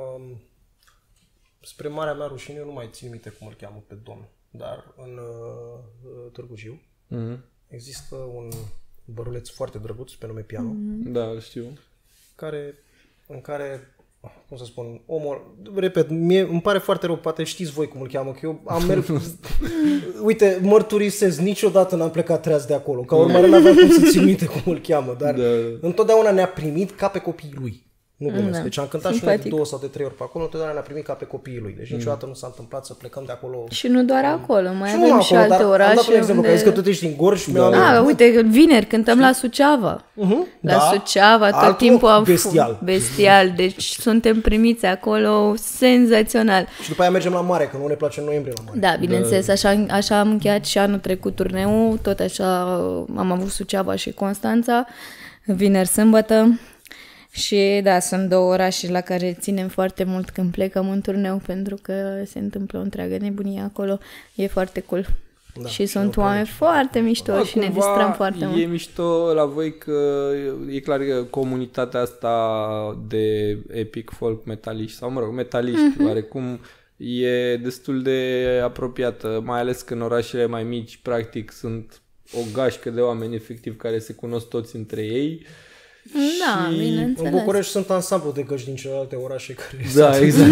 spre marea mea rușine, eu nu mai țin minte cum îl cheamă pe domn, dar în Târgu Jiu există un băruleț foarte drăguț pe nume Piano. Da, știu. În care, cum să spun, omul, repet, îmi pare foarte rău, poate știți voi cum îl cheamă, că eu am mers, uite, mărturisesc, niciodată n-am plecat treaz de acolo, ca urmare n-aveam cum să țin minte cum îl cheamă, dar întotdeauna ne-a primit ca pe copiii lui. Nu glumesc. Deci am cântat și noi de 2 sau de 3 ori pe acolo, întotdeauna ne-a primit ca pe copiii lui. Deci niciodată nu s-a întâmplat să plecăm de acolo. Și nu doar acolo, mai avem și alte orașe. Am dat un exemplu, că că tu ești din Gorj și uite, vineri cântăm la Suceava. La Suceava tot timpul am bestial. Deci suntem primiți acolo, senzațional. Și după aia mergem la mare, că nu ne place în noiembrie la mare. Da, bineînțeles, așa am încheiat și anul trecut turneul, tot așa am avut Suceava și Constanța, vineri, sâmbătă. Și da, sunt 2 orașe la care ținem foarte mult când plecăm în turneu, pentru că se întâmplă o întreagă nebunie acolo. E foarte cool. Da, și sunt oameni foarte mișto și ne distrăm foarte mult. E mișto la voi că e clar că comunitatea asta de epic folk metaliști, sau mă rog, metaliști, oarecum e destul de apropiată, mai ales că în orașele mai mici, practic, sunt o gașcă de oameni efectiv care se cunosc toți între ei. Da, și bineînțeles. În București sunt ansamblu de găști din celelalte orașe care... Da, exact.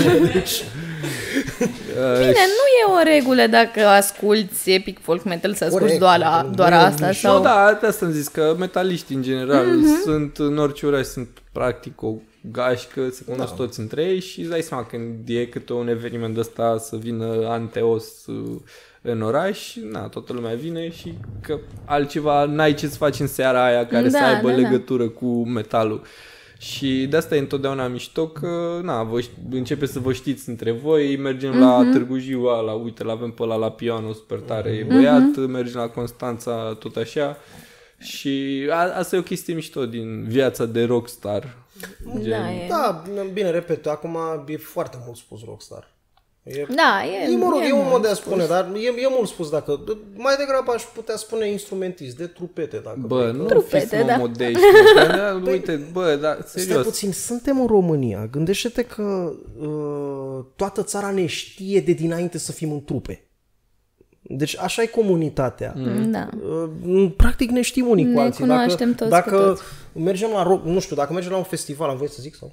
Bine, nu e o regulă dacă asculti epic folk metal să asculti doar asta. Sau... Da, asta am zis, că metaliști în general sunt în orice oraș, sunt practic o gașcă, se cunosc toți între ei și îți dai seama când e câte un eveniment de ăsta să vină Anteos în oraș, toată lumea vine și că altceva n-ai ce-ți faci în seara aia care să aibă legătură cu metalul. Și de asta e întotdeauna mișto că, voi începe să vă știți între voi, mergem la Târgu Jiu, uite, l-avem pe ăla la Piano, super tare, e băiat, mergem la Constanța, tot așa. Și asta e o chestie mișto din viața de rockstar. Da, bine, repet, acum e foarte mult spus rockstar. E un mod de a spune, dar e mult spus dacă... Mai degrabă aș putea spune instrumentist, de trupete, dacă... Bă, nu fiți modești. Uite, serios. Stai puțin, suntem în România. Gândește-te că toată țara ne știe de dinainte să fim în trupe. Deci așa e comunitatea. Practic ne știm unii cu alții. Ne cunoaștem toți dacă cu toți. Mergem la rock, nu știu, dacă mergem la un festival, am voie să zic sau...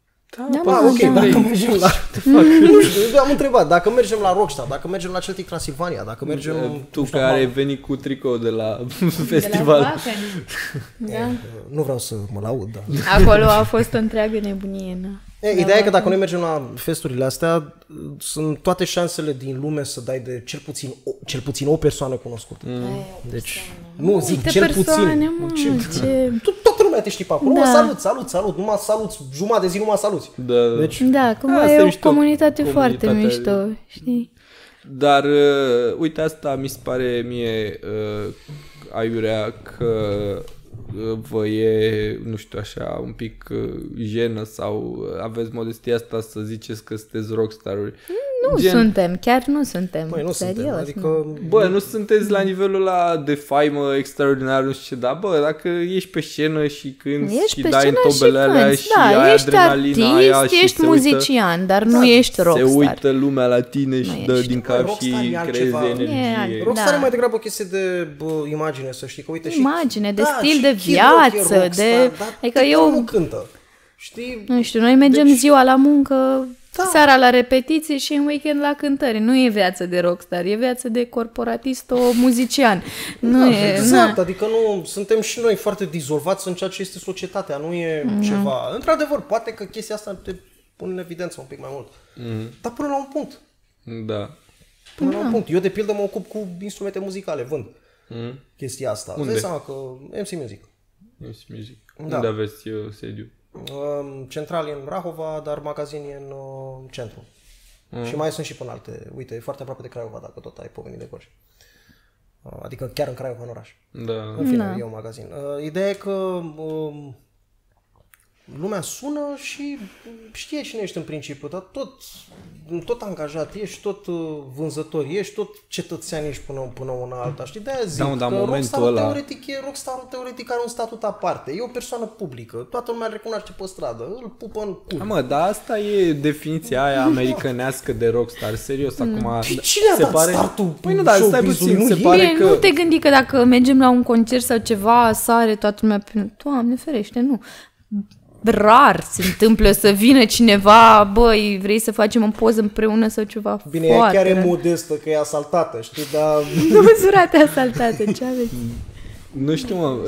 Dacă mergem la... Nu știu, am întrebat, dacă mergem la Rockstar, dacă mergem la Celtic Transilvania, dacă mergem... Tu care ai venit cu tricou de la festival. De la nu vreau să mă laud, dar... Acolo a fost o întreagă nebunie, Ideea e că dacă noi mergem la festurile astea, sunt toate șansele din lume să dai de cel puțin o persoană cunoscută. Deci, nu zic cel puțin. Toată lumea te știi pe acolo. Salut, numai saluți, jumătate de zi numai saluți. Deci, cumva e o comunitate foarte mișto, știi? Dar, uite, asta mi se pare mie aiurea că vă e, nu știu, așa, un pic jenă sau aveți modestia asta să ziceți că sunteți rockstar-uri. Suntem, chiar nu suntem. Băi, nu serios, suntem, adică... nu sunteți la nivelul ăla de faimă extraordinar, nu știu ce, dar dacă ești pe scenă și cânti și dai în tobele alea și ai adrenalina aia și ești muzician, dar nu ești rockstar. Se uită lumea la tine și dă din cap și creezi energie. Rockstar e mai degrabă o chestie de imagine, să știi că uite și... Imagine, de stil de viață, de... Adică eu... nu cântă. Știi? Nu știu, noi mergem ziua la muncă, seara la repetiții și în weekend la cântări. Nu e viață de rockstar, e viață de corporatist-muzician. Exact, adică nu suntem și noi foarte dizolvați în ceea ce este societatea, nu e ceva. Într-adevăr, poate că chestia asta te pune în evidență un pic mai mult. Dar până la un punct. Da. Până la un punct. Eu, de pildă, mă ocup cu instrumente muzicale, vând chestia asta. Unde? Dai seama că MC Music. MC Music. Da. Unde aveți sediu? Central e în Rahova, dar magazin e în centru. Și mai sunt și până alte. Uite, e foarte aproape de Craiova, dacă tot ai pomenit de Gorj. Adică chiar în Craiova, în oraș. Da. În fine, e un magazin. Ideea e că lumea sună și știe cine ești în principiu, dar tot angajat ești, tot vânzător ești, tot cetățean ești până una alta. Știi? De-aia zic dar că momentul rockstarul teoretic are un statut aparte. E o persoană publică. Toată lumea îl recunoaște pe stradă. Îl pupă în cur. Dar asta e definiția aia americanească de rockstar. Serios, acum... Cine a dat startul? Păi nu, dar stai puțin, se pare că... Nu te gândi că dacă mergem la un concert sau ceva, sare toată lumea pe... Doamne ferește, nu. Rar se întâmplă să vină cineva, băi, vrei să facem o poză împreună sau ceva. Bine, ea chiar e modestă că e asaltată, știi, dar... Nu surate asaltată, ce aveți? Nu știu, mă,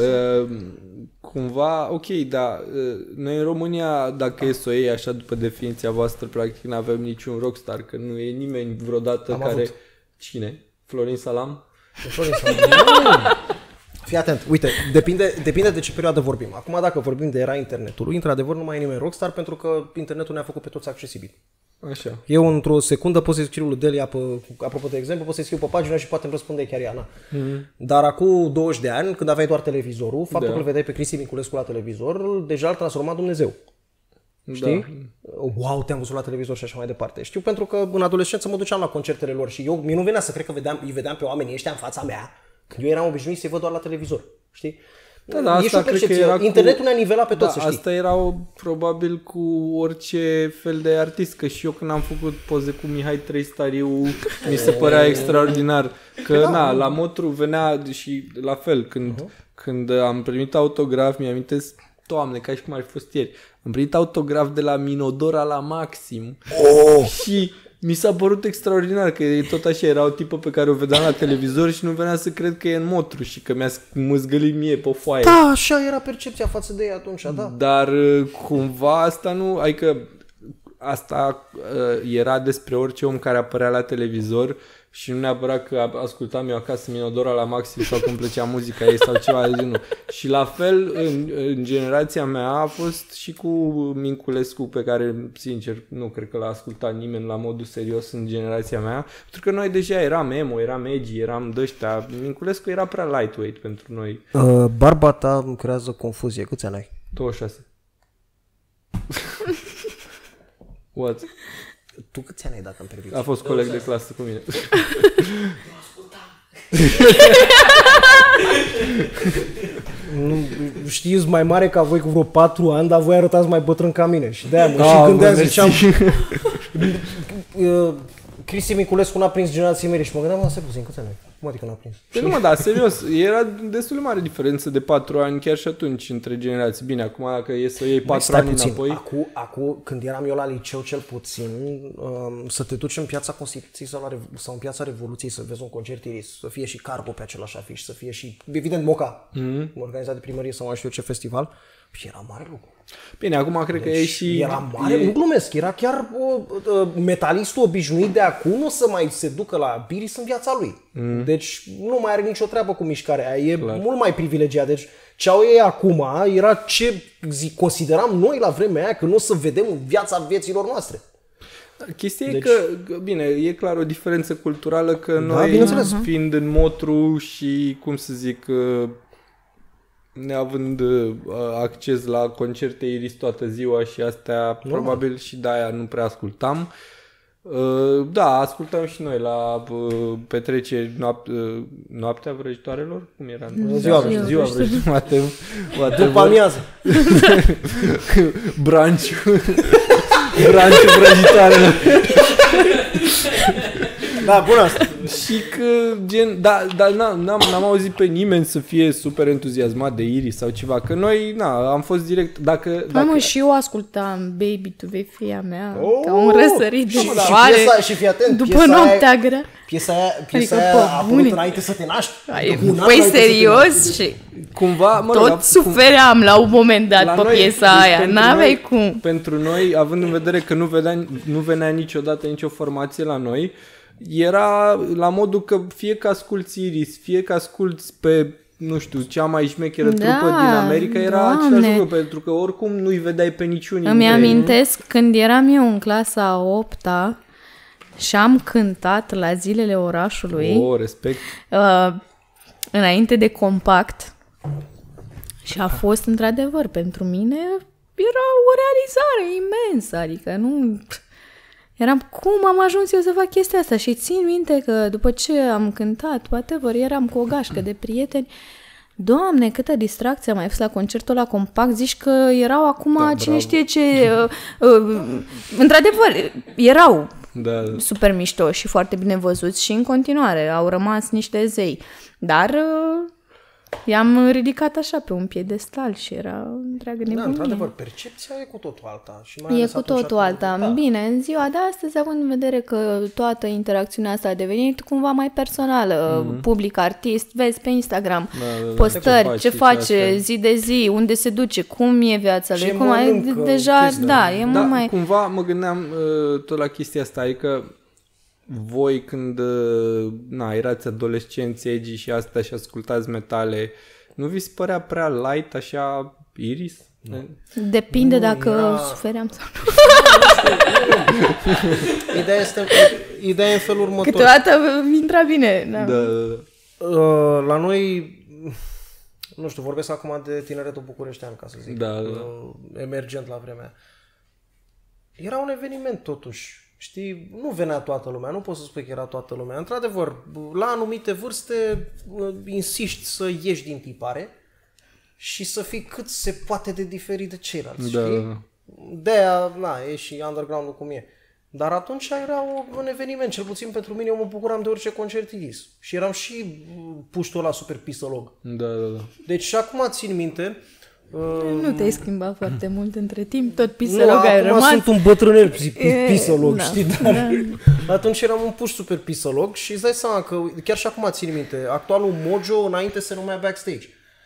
cumva, ok, dar noi în România, dacă e să o iei așa după definiția voastră, practic nu avem niciun rockstar, că nu e nimeni vreodată care... Avut. Cine? Florin Salam? Florin Salam. Fii atent, uite, depinde de ce perioadă vorbim. Acum, dacă vorbim de era internetului, într-adevăr nu mai e nimeni rockstar pentru că internetul ne-a făcut pe toți accesibili. Așa. Eu, într-o secundă, pot să-i scriu lui Delia, apropo de exemplu, pot să-i scriu pe pagina și poate îmi răspunde chiar ea. Dar acum 20 de ani, când aveai doar televizorul, faptul că îl vedeai pe Cristi Minculescu la televizor, deja îl transforma Dumnezeu. Știi? Da. Wow, te-am văzut la televizor și așa mai departe. Știu pentru că în adolescență mă duceam la concertele lor și mie nu venea să cred că îi vedeam pe oamenii ăștia în fața mea, când eu eram obișnuit să-i văd doar la televizor. Știi? Da, asta cred că era internetul ne-a nivelat pe toți, să știi. Asta era probabil cu orice fel de artist, că și eu când am făcut poze cu Mihai Trăistariu mi se părea extraordinar. Că la Motru venea și la fel, când am primit autograf, mi-am amintesc, Doamne, ca și cum ar fi fost ieri, am primit autograf de la Minodora la Maxim și mi s-a părut extraordinar că tot așa era o tipă pe care o vedeam la televizor și nu venea să cred că e în Motru și că mi-a măzgălit mie pe foaie. Da, așa era percepția față de ei atunci, da. Dar cumva asta nu, adică asta era despre orice om care apărea la televizor și nu neapărat că ascultam eu acasă Minodora la Maxim sau cum plăcea muzica ei sau ceva de genul. Și la fel, în generația mea a fost și cu Minculescu, pe care, sincer, nu cred că l-a ascultat nimeni la modul serios în generația mea, pentru că noi deja eram emo, eram edgy, eram dăștia. Minculescu era prea lightweight pentru noi. Barba ta îmi creează confuzie. Câți ani ai? 26. What? Tu câți ani ai, dacă îmi permiți? A fost coleg de clasă cu mine. Nu, știi, ești mai mare ca voi cu vreo 4 ani, dar voi arătați mai bătrân ca mine. Și de-aia mă și gândeam, ziceam... Cristi Minculescu n-a prins generației mele și mă gândeam, stai puțin, câți ani ai? Cum adică n-a prins? Păi nu mă, da, serios, era destul de mare diferență de 4 ani chiar și atunci între generații. Bine, acum dacă e să iei 4 ani înapoi... Acum, când eram eu la liceu cel puțin, să te duci în Piața Constituției sau în Piața Revoluției să vezi un concert Iris, să fie și Cargo pe același afiș, să fie și, evident, Moca, organizat de primărie sau mai știu eu ce festival, și era mare lucru. Bine, acum cred că e și... Era mare, nu glumesc, era chiar metalistul obișnuit de acum, nu o să mai se ducă la Biris în viața lui. Deci nu mai are nicio treabă cu mișcarea aia, e mult mai privilegiat. Deci ce au ei acum era ce consideram noi la vremea aia, că nu o să vedem în viața vieților noastre. Chestia e că, bine, e clar o diferență culturală, că noi fiind în Motru și, cum să zic... neavând acces la concerte Iris toată ziua și astea, probabil și de-aia nu prea ascultam. Da, ascultam și noi la petreceri noaptea vrăjitoarelor, cum era? Ziua vrăjitoare. După amiază. Branciu vrăjitoarelor. Da, bună asta. Și că, gen, dar n-am auzit pe nimeni să fie super entuziasmat de Iris sau ceva, că noi, am fost direct, dacă... Mă, și eu ascultam Baby, tu vei fi a mea, ca un răsărit de soare, și fii atent, după noaptea grea. Piesa Adică, aia pe a apărut bune. înainte să te naști. Păi serios? Și cumva, tot sufeream la un moment dat la pe noi, piesa deci aia, pentru n-aveai noi- cum. Pentru noi, având în vedere că nu venea niciodată nicio formație la noi, era la modul că fie că asculti Iris, fie că asculti pe, nu știu, cea mai șmecheră Da, trupă din America, era Doamne. același lucru, pentru că oricum nu-i vedeai pe niciunii. Îmi dintre ei. amintesc când eram eu în clasa a 8-a și am cântat la Zilele Orașului, Respect. înainte de Compact, și a fost într-adevăr pentru mine, era o realizare imensă, adică nu... Eram, cum am ajuns eu să fac chestia asta? Și țin minte că după ce am cântat, whatever, eram cu o gașcă de prieteni. Doamne, câtă distracție am mai fost la concertul la Compact. Zici că erau acum cine știe ce... într-adevăr, erau Da. super mișto și foarte bine văzuți și în continuare au rămas niște zei. Dar i-am ridicat așa pe un piedestal și era o întreagă Da, nebunie. într-adevăr, percepția e cu totul alta. Și mai E ales cu atunci totul când- alta. Da. Bine, în ziua de astăzi, având în vedere că toată interacțiunea asta a devenit cumva mai personală, public, artist, vezi pe Instagram, postări, ce face zi de zi, unde se duce, cum e viața Ce lui, cum mănâncă, deja, chestii, da, e mult mai... Cumva mă gândeam tot la chestia asta, adică voi când erați adolescenți, edgy și astea și ascultați metale, nu vi se părea prea light așa Iris? Depinde dacă sufeream sau nu. Ideea e în felul următor. Câteodată mi intra bine. Da. La noi, nu știu, vorbesc acum de tineretul bucureștean, ca să zic, emergent la vremea. Era un eveniment totuși, știi, nu venea toată lumea, nu poți să spui că era toată lumea. Într-adevăr, la anumite vârste insiști să ieși din tipare și să fii cât se poate de diferit de ceilalți, știi? De-aia, e și underground-ul cum e. Dar atunci era un eveniment, cel puțin pentru mine, eu mă bucuram de orice concert Iris. Și eram și puștul ăla super pisolog. Da. Deci și acum țin minte... Nu te-ai schimbat foarte mult între timp, tot pisolog ai rămas. Acum sunt un bătrânel pisolog, da, știi? Dar atunci eram un puș super pisolog și îți dai seama că chiar și acum țin minte, actualul Mojo înainte se numea Backstage.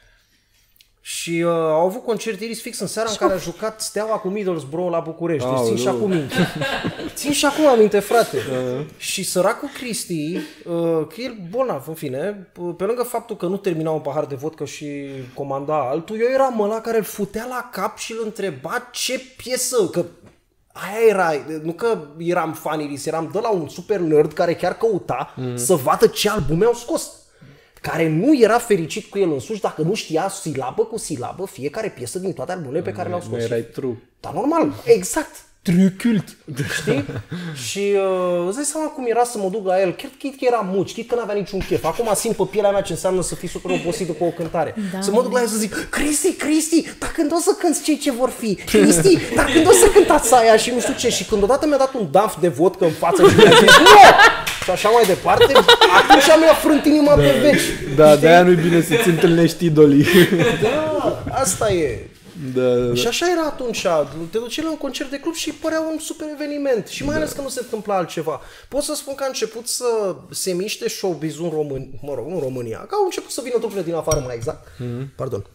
Și au avut concert Iris fix în seara în care a jucat Steaua cu Middlesbrough la București. Deci țin și acum minte. Țin și acum aminte, frate. Și săracul Cristi, că el bolnav, în fine, pe lângă faptul că nu termina un pahar de vodcă și comanda altul, eu eram ăla care îl futea la cap și îl întreba ce piesă, că aia era, nu că eram fan Iris, eram de la un super nerd care chiar căuta să vadă ce albume au scos. Care nu era fericit cu el însuși dacă nu știa silabă cu silabă fiecare piesă din toate albumele pe care le-au scos. Nu erai true. Da, normal, exact. True cult. Știi? Și îți dai seama cum era să mă duc la el. Chit că era muci, chit că n-avea niciun chef. Acum simt pe pielea mea ce înseamnă să fii super obosită cu o cântare. Da. Să mă duc la el să zic, Cristi, dar când o să cânti cei ce vor fi? Cristi, dar când o să cântați aia și nu știu ce. Și când odată mi-a dat un daf de vodcă în față și mi-a zis, nu! Și așa mai departe, atunci mi-a frânt inima pe veci. Da, de-aia nu-i bine să-ți întâlnești idolii. Da, asta e. Da. Și așa era atunci, te duceai la un concert de club și părea un super eveniment și mai ales că nu se întâmpla altceva. Pot să spun că a început să se miște showbiz-ul în România, nu în România, că au început să vină trupele din afară mai exact. Pardon.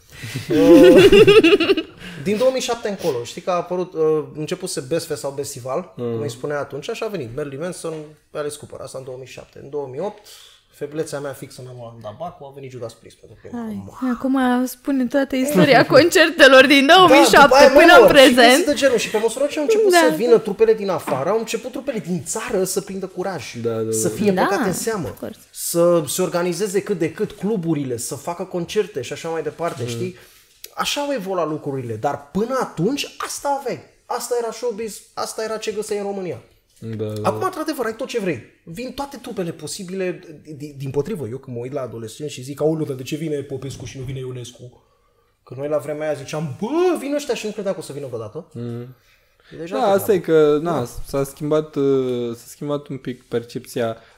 Din 2007 încolo, știi că a apărut, începuse Best Fest sau Bestival, cum îi spunea atunci, așa a venit Marilyn Manson, Alice Cooper, asta în 2007. În 2008, feblețea mea fixă în anul Dabacu, a venit Judas Priest pentru prima. Acum spune toată istoria concertelor din 2007 până în prezent. De genul. Și pe măsură ce au început să vină trupele din afară, au început trupele din țară să prindă curaj, să fie băgate în seamă, să se organizeze cât de cât cluburile, să facă concerte și așa mai departe, știi? Așa au evoluat lucrurile, dar până atunci asta aveai. Asta era showbiz, asta era ce găseai în România. Acum, într-adevăr, ai tot ce vrei. Vin toate trupele posibile, dimpotrivă. Eu când mă uit la adolescenți și zic, aoleu, dar de ce vine Popescu și nu vine Ionescu? Că noi la vremea aia ziceam, bă, vin ăștia și nu credeam că o să vină vreodată. Deja asta e că s-a schimbat un pic percepția.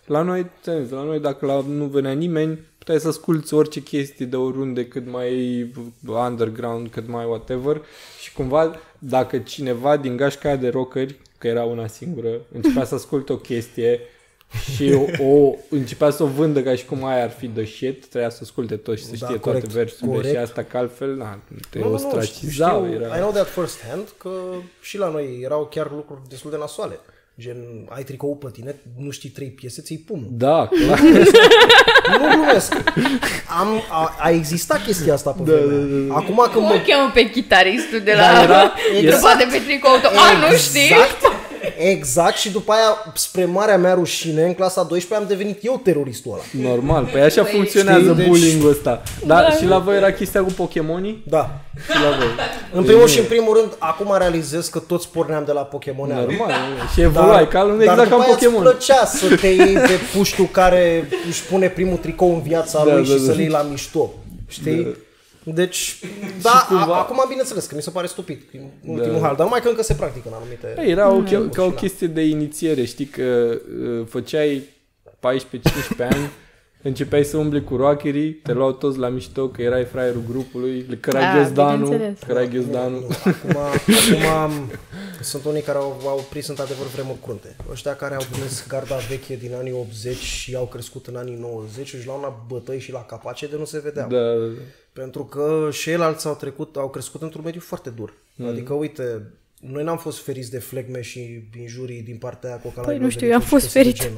La noi dacă nu venea nimeni, puteai să asculti orice chestie de oriunde, cât mai underground, cât mai whatever. Și cumva, dacă cineva din gașca aia de rockeri, că era una singură, începea să asculte o chestie și începea să o vândă ca și cum aia ar fi the shit, trebuia să asculte tot și să știe toate versurile și asta, că altfel te ostracizau. I know that first hand, că și la noi erau chiar lucruri destul de nasoale. Gen, ai tricou pe tine, nu știi 3 piese, ți-i pumnul. Da, clar. Nu glumesc. A existat chestia asta pe vremea. Acum când mă cheamă pe chitaristul de la... După de pe tricou, nu știi? Exact, și după aia, spre marea mea rușine, în clasa 12 am devenit eu teroristul ăla. Normal, păi așa funcționează bullying-ul ăsta. Dar și la voi era chestia cu Pokemonii? Da. Și la voi. În primul și în primul rând, acum realizez că toți porneam de la Pokémon. Normal, și evoluai ca lumea exact ca Pokémon. Dar după aia îți plăcea să te iei de puștul care își pune primul tricou în viața lui și să-l iei la mișto. Știi? Da. Deci, da, cumva... acum bineînces că mi se pare stupid în ultimul hal, dar numai că încă se practică în anumite... Era ca o chestie de inițiere, știi, că făceai 14-15 ani, începeai să umbli cu rockerii, te luau toți la mișto că erai fraierul grupului, cărai ghiozdanul. Acum sunt unii care au prins într-adevăr vremuri crunte. Ăștia care au prins garda veche din anii 80 și au crescut în anii 90 își luau la bătăi și la capace de nu se vedeau. Da. Pentru că și ceilalți au crescut într-un mediu foarte dur. Adică, uite, noi n-am fost feriți de flegme și injurii din partea cocalarilor. Păi nu știu, eu am fost ferit.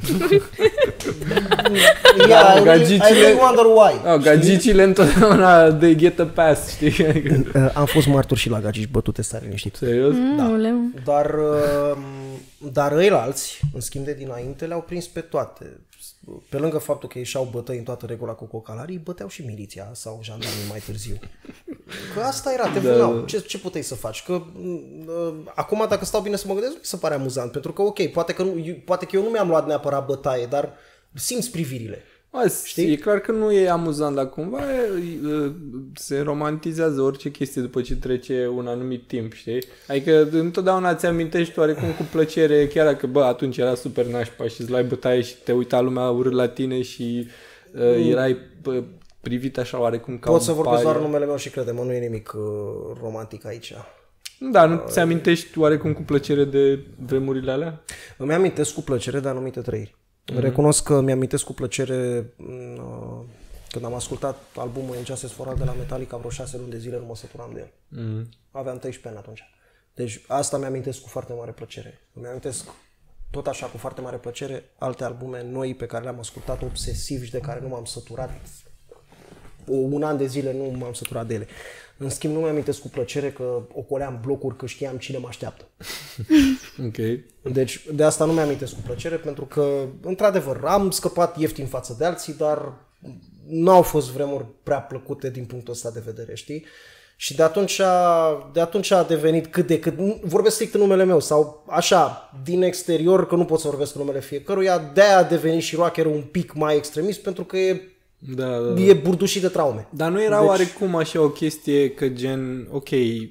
I wonder why. Gagicile întotdeauna they get a pass, știi? Am fost martor și la gagici bătute, stare liniștit. Serios? Da. Dar ăilalți, în schimb de dinainte, le-au prins pe toate. Pe lângă faptul că ieșeau bătăi în toată regula cu cocalarii, băteau și miliția sau jandarmii mai târziu. Că asta era, te vânau. Ce puteai să faci? Că acum, dacă stau bine să mă gândesc, nu mi se pare amuzant. Pentru că, ok, poate că eu nu mi-am luat neapărat bătaie, dar simți privirile. Știi? E clar că nu e amuzant, dar cumva se romantizează orice chestie după ce trece un anumit timp, știi? Adică întotdeauna ți amintești oarecum cu plăcere, chiar dacă, atunci era super nașpa și îți luai bătaie și te uita lumea urât la tine și erai privit așa oarecum ca pot să vorbesc doar numele meu și crede-mă, nu e nimic romantic aici. Da, nu ți amintești oarecum cu plăcere de vremurile alea? Îmi amintesc cu plăcere de anumite trăiri. Recunosc că mi-amintesc cu plăcere când am ascultat albumul Injustice for All de la Metallica vreo 6 luni de zile, nu mă săturam de el. Aveam 13 ani atunci. Deci asta mi-amintesc cu foarte mare plăcere. Mi-amintesc tot așa cu foarte mare plăcere alte albume noi pe care le-am ascultat obsesiv și de care nu m-am săturat. Un an de zile nu m-am săturat de ele. În schimb, nu mi-amintesc cu plăcere că ocoleam blocuri, că știam cine mă așteaptă. Ok. Deci, de asta nu mi-amintesc cu plăcere, pentru că, într-adevăr, am scăpat ieftin față de alții, dar nu au fost vremuri prea plăcute din punctul ăsta de vedere, știi? Și de atunci a devenit cât de cât, vorbesc strict în numele meu, sau așa, din exterior, că nu pot să vorbesc în numele fiecăruia, de-aia a devenit și rockerul un pic mai extremist, pentru că e burdușit de traume. Dar nu era oarecum așa o chestie că gen, ok,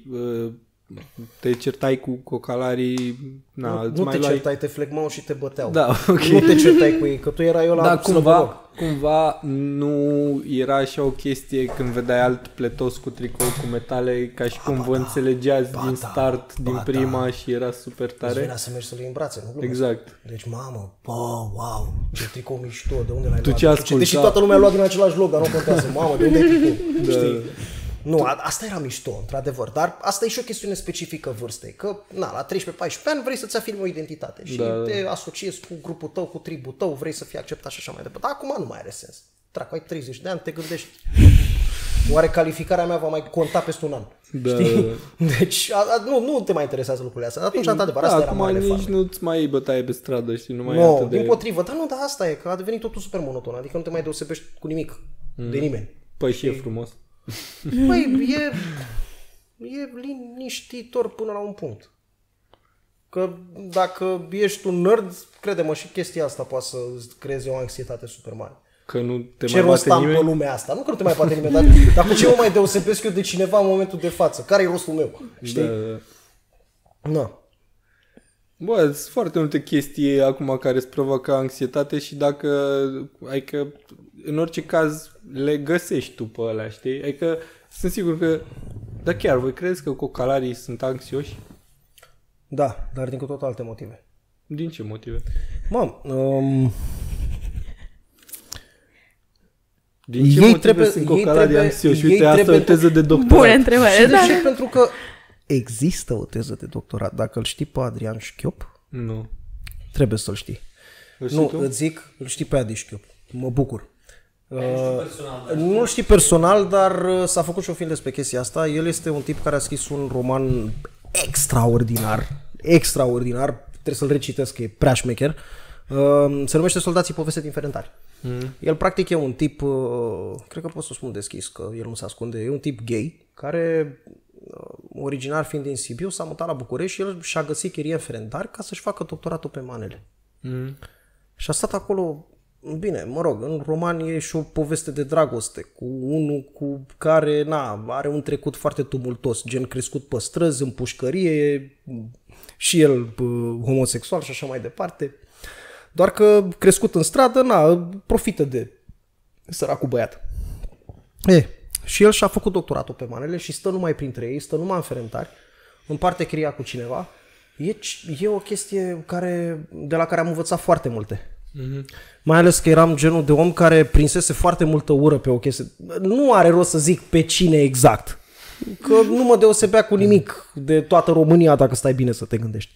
te certai cu cocalarii... Nu te certai, te flegmau și te băteau. Da, okay. Nu te certai cu ei, că tu erai eu la cumva nu era așa o chestie când vedeai alt pletos cu tricou cu metale, ca și cum vă înțelegeați din start, din prima și era super tare. Îți venea să mergi să le iei în brațe, nu glumesc. Exact. Deci, mamă, wow, ce tricou mișto, de unde l-ai luat? Ce asculta? Deși toată lumea a luat din același loc, dar nu contează. Mamă, de unde e tricou? Știi? Nu, asta era mișto, într-adevăr, dar asta e și o chestiune specifică vârstei, că la 13-14 ani vrei să-ți afirmi o identitate și te asociezi cu grupul tău, cu tribul tău, vrei să fii acceptat și așa mai departe. Dar acum nu mai are sens. Dracu, ai 30 de ani, te gândești, oare calificarea mea va mai conta peste un an? Știi? Deci nu te mai interesează lucrurile astea. Atunci, într-adevăr, asta era mare nici nu-ți mai bătaie pe stradă, știi? Nu, dimpotrivă, dar asta e, că a devenit totul super monoton, adică nu te mai deosebești cu nimic, de nimeni. Păi și e frumos. Păi, e liniștitor până la un punct. Că dacă ești un nerd, crede-mă, și chestia asta poate să creeze o anxietate super mare. Că nu te ce mai rost bate am nimeni? pe lumea asta? Nu că nu te mai bate nimeni, dar cu ce mă mai deosebesc eu de cineva în momentul de față? Care e rostul meu? Știi? Da. Bă, sunt foarte multe chestii acum care îți provoacă anxietate și adică în orice caz le găsești tu pe alea, știi? Adică sunt sigur că, dar chiar, voi credeți că cocalarii sunt anxioși? Da, dar din cu totul alte motive. Din ce motive? Din ce motive sunt cocalarii anxioși? Uite, asta e o teză de doctorat. Bună întrebare, da. De ce? Pentru că există o teză de doctorat. Dacă îl știi pe Adrian Șchiop, Nu. trebuie să-l știi. Îți zic, îl știi pe Adi Șchiop. Mă bucur. Nu știi personal, dar s-a făcut și un film despre chestia asta. El este un tip care a scris un roman extraordinar, trebuie să-l recitesc, că e prea șmecher. Se numește Soldații, poveste din Ferentari. El practic e un tip, cred că pot să spun deschis, că el nu se ascunde, e un tip gay, care originar fiind din Sibiu, s-a mutat la București și el și-a găsit chirie în Ferentari ca să-și facă doctoratul pe manele. Și a stat acolo. Bine, mă rog, în roman e și o poveste de dragoste cu unul cu care, are un trecut foarte tumultos, gen crescut pe străzi, în pușcărie, și el homosexual și așa mai departe. Doar că crescut în stradă, profită de săracul băiat. Și el și-a făcut doctoratul pe manele și stă numai printre ei, stă numai în Ferentari, împarte chiria cu cineva. E o chestie de la care am învățat foarte multe. Mai ales că eram genul de om care prinsese foarte multă ură pe o chestie. Nu are rost să zic pe cine exact, că nu mă deosebea cu nimic de toată România, dacă stai bine să te gândești.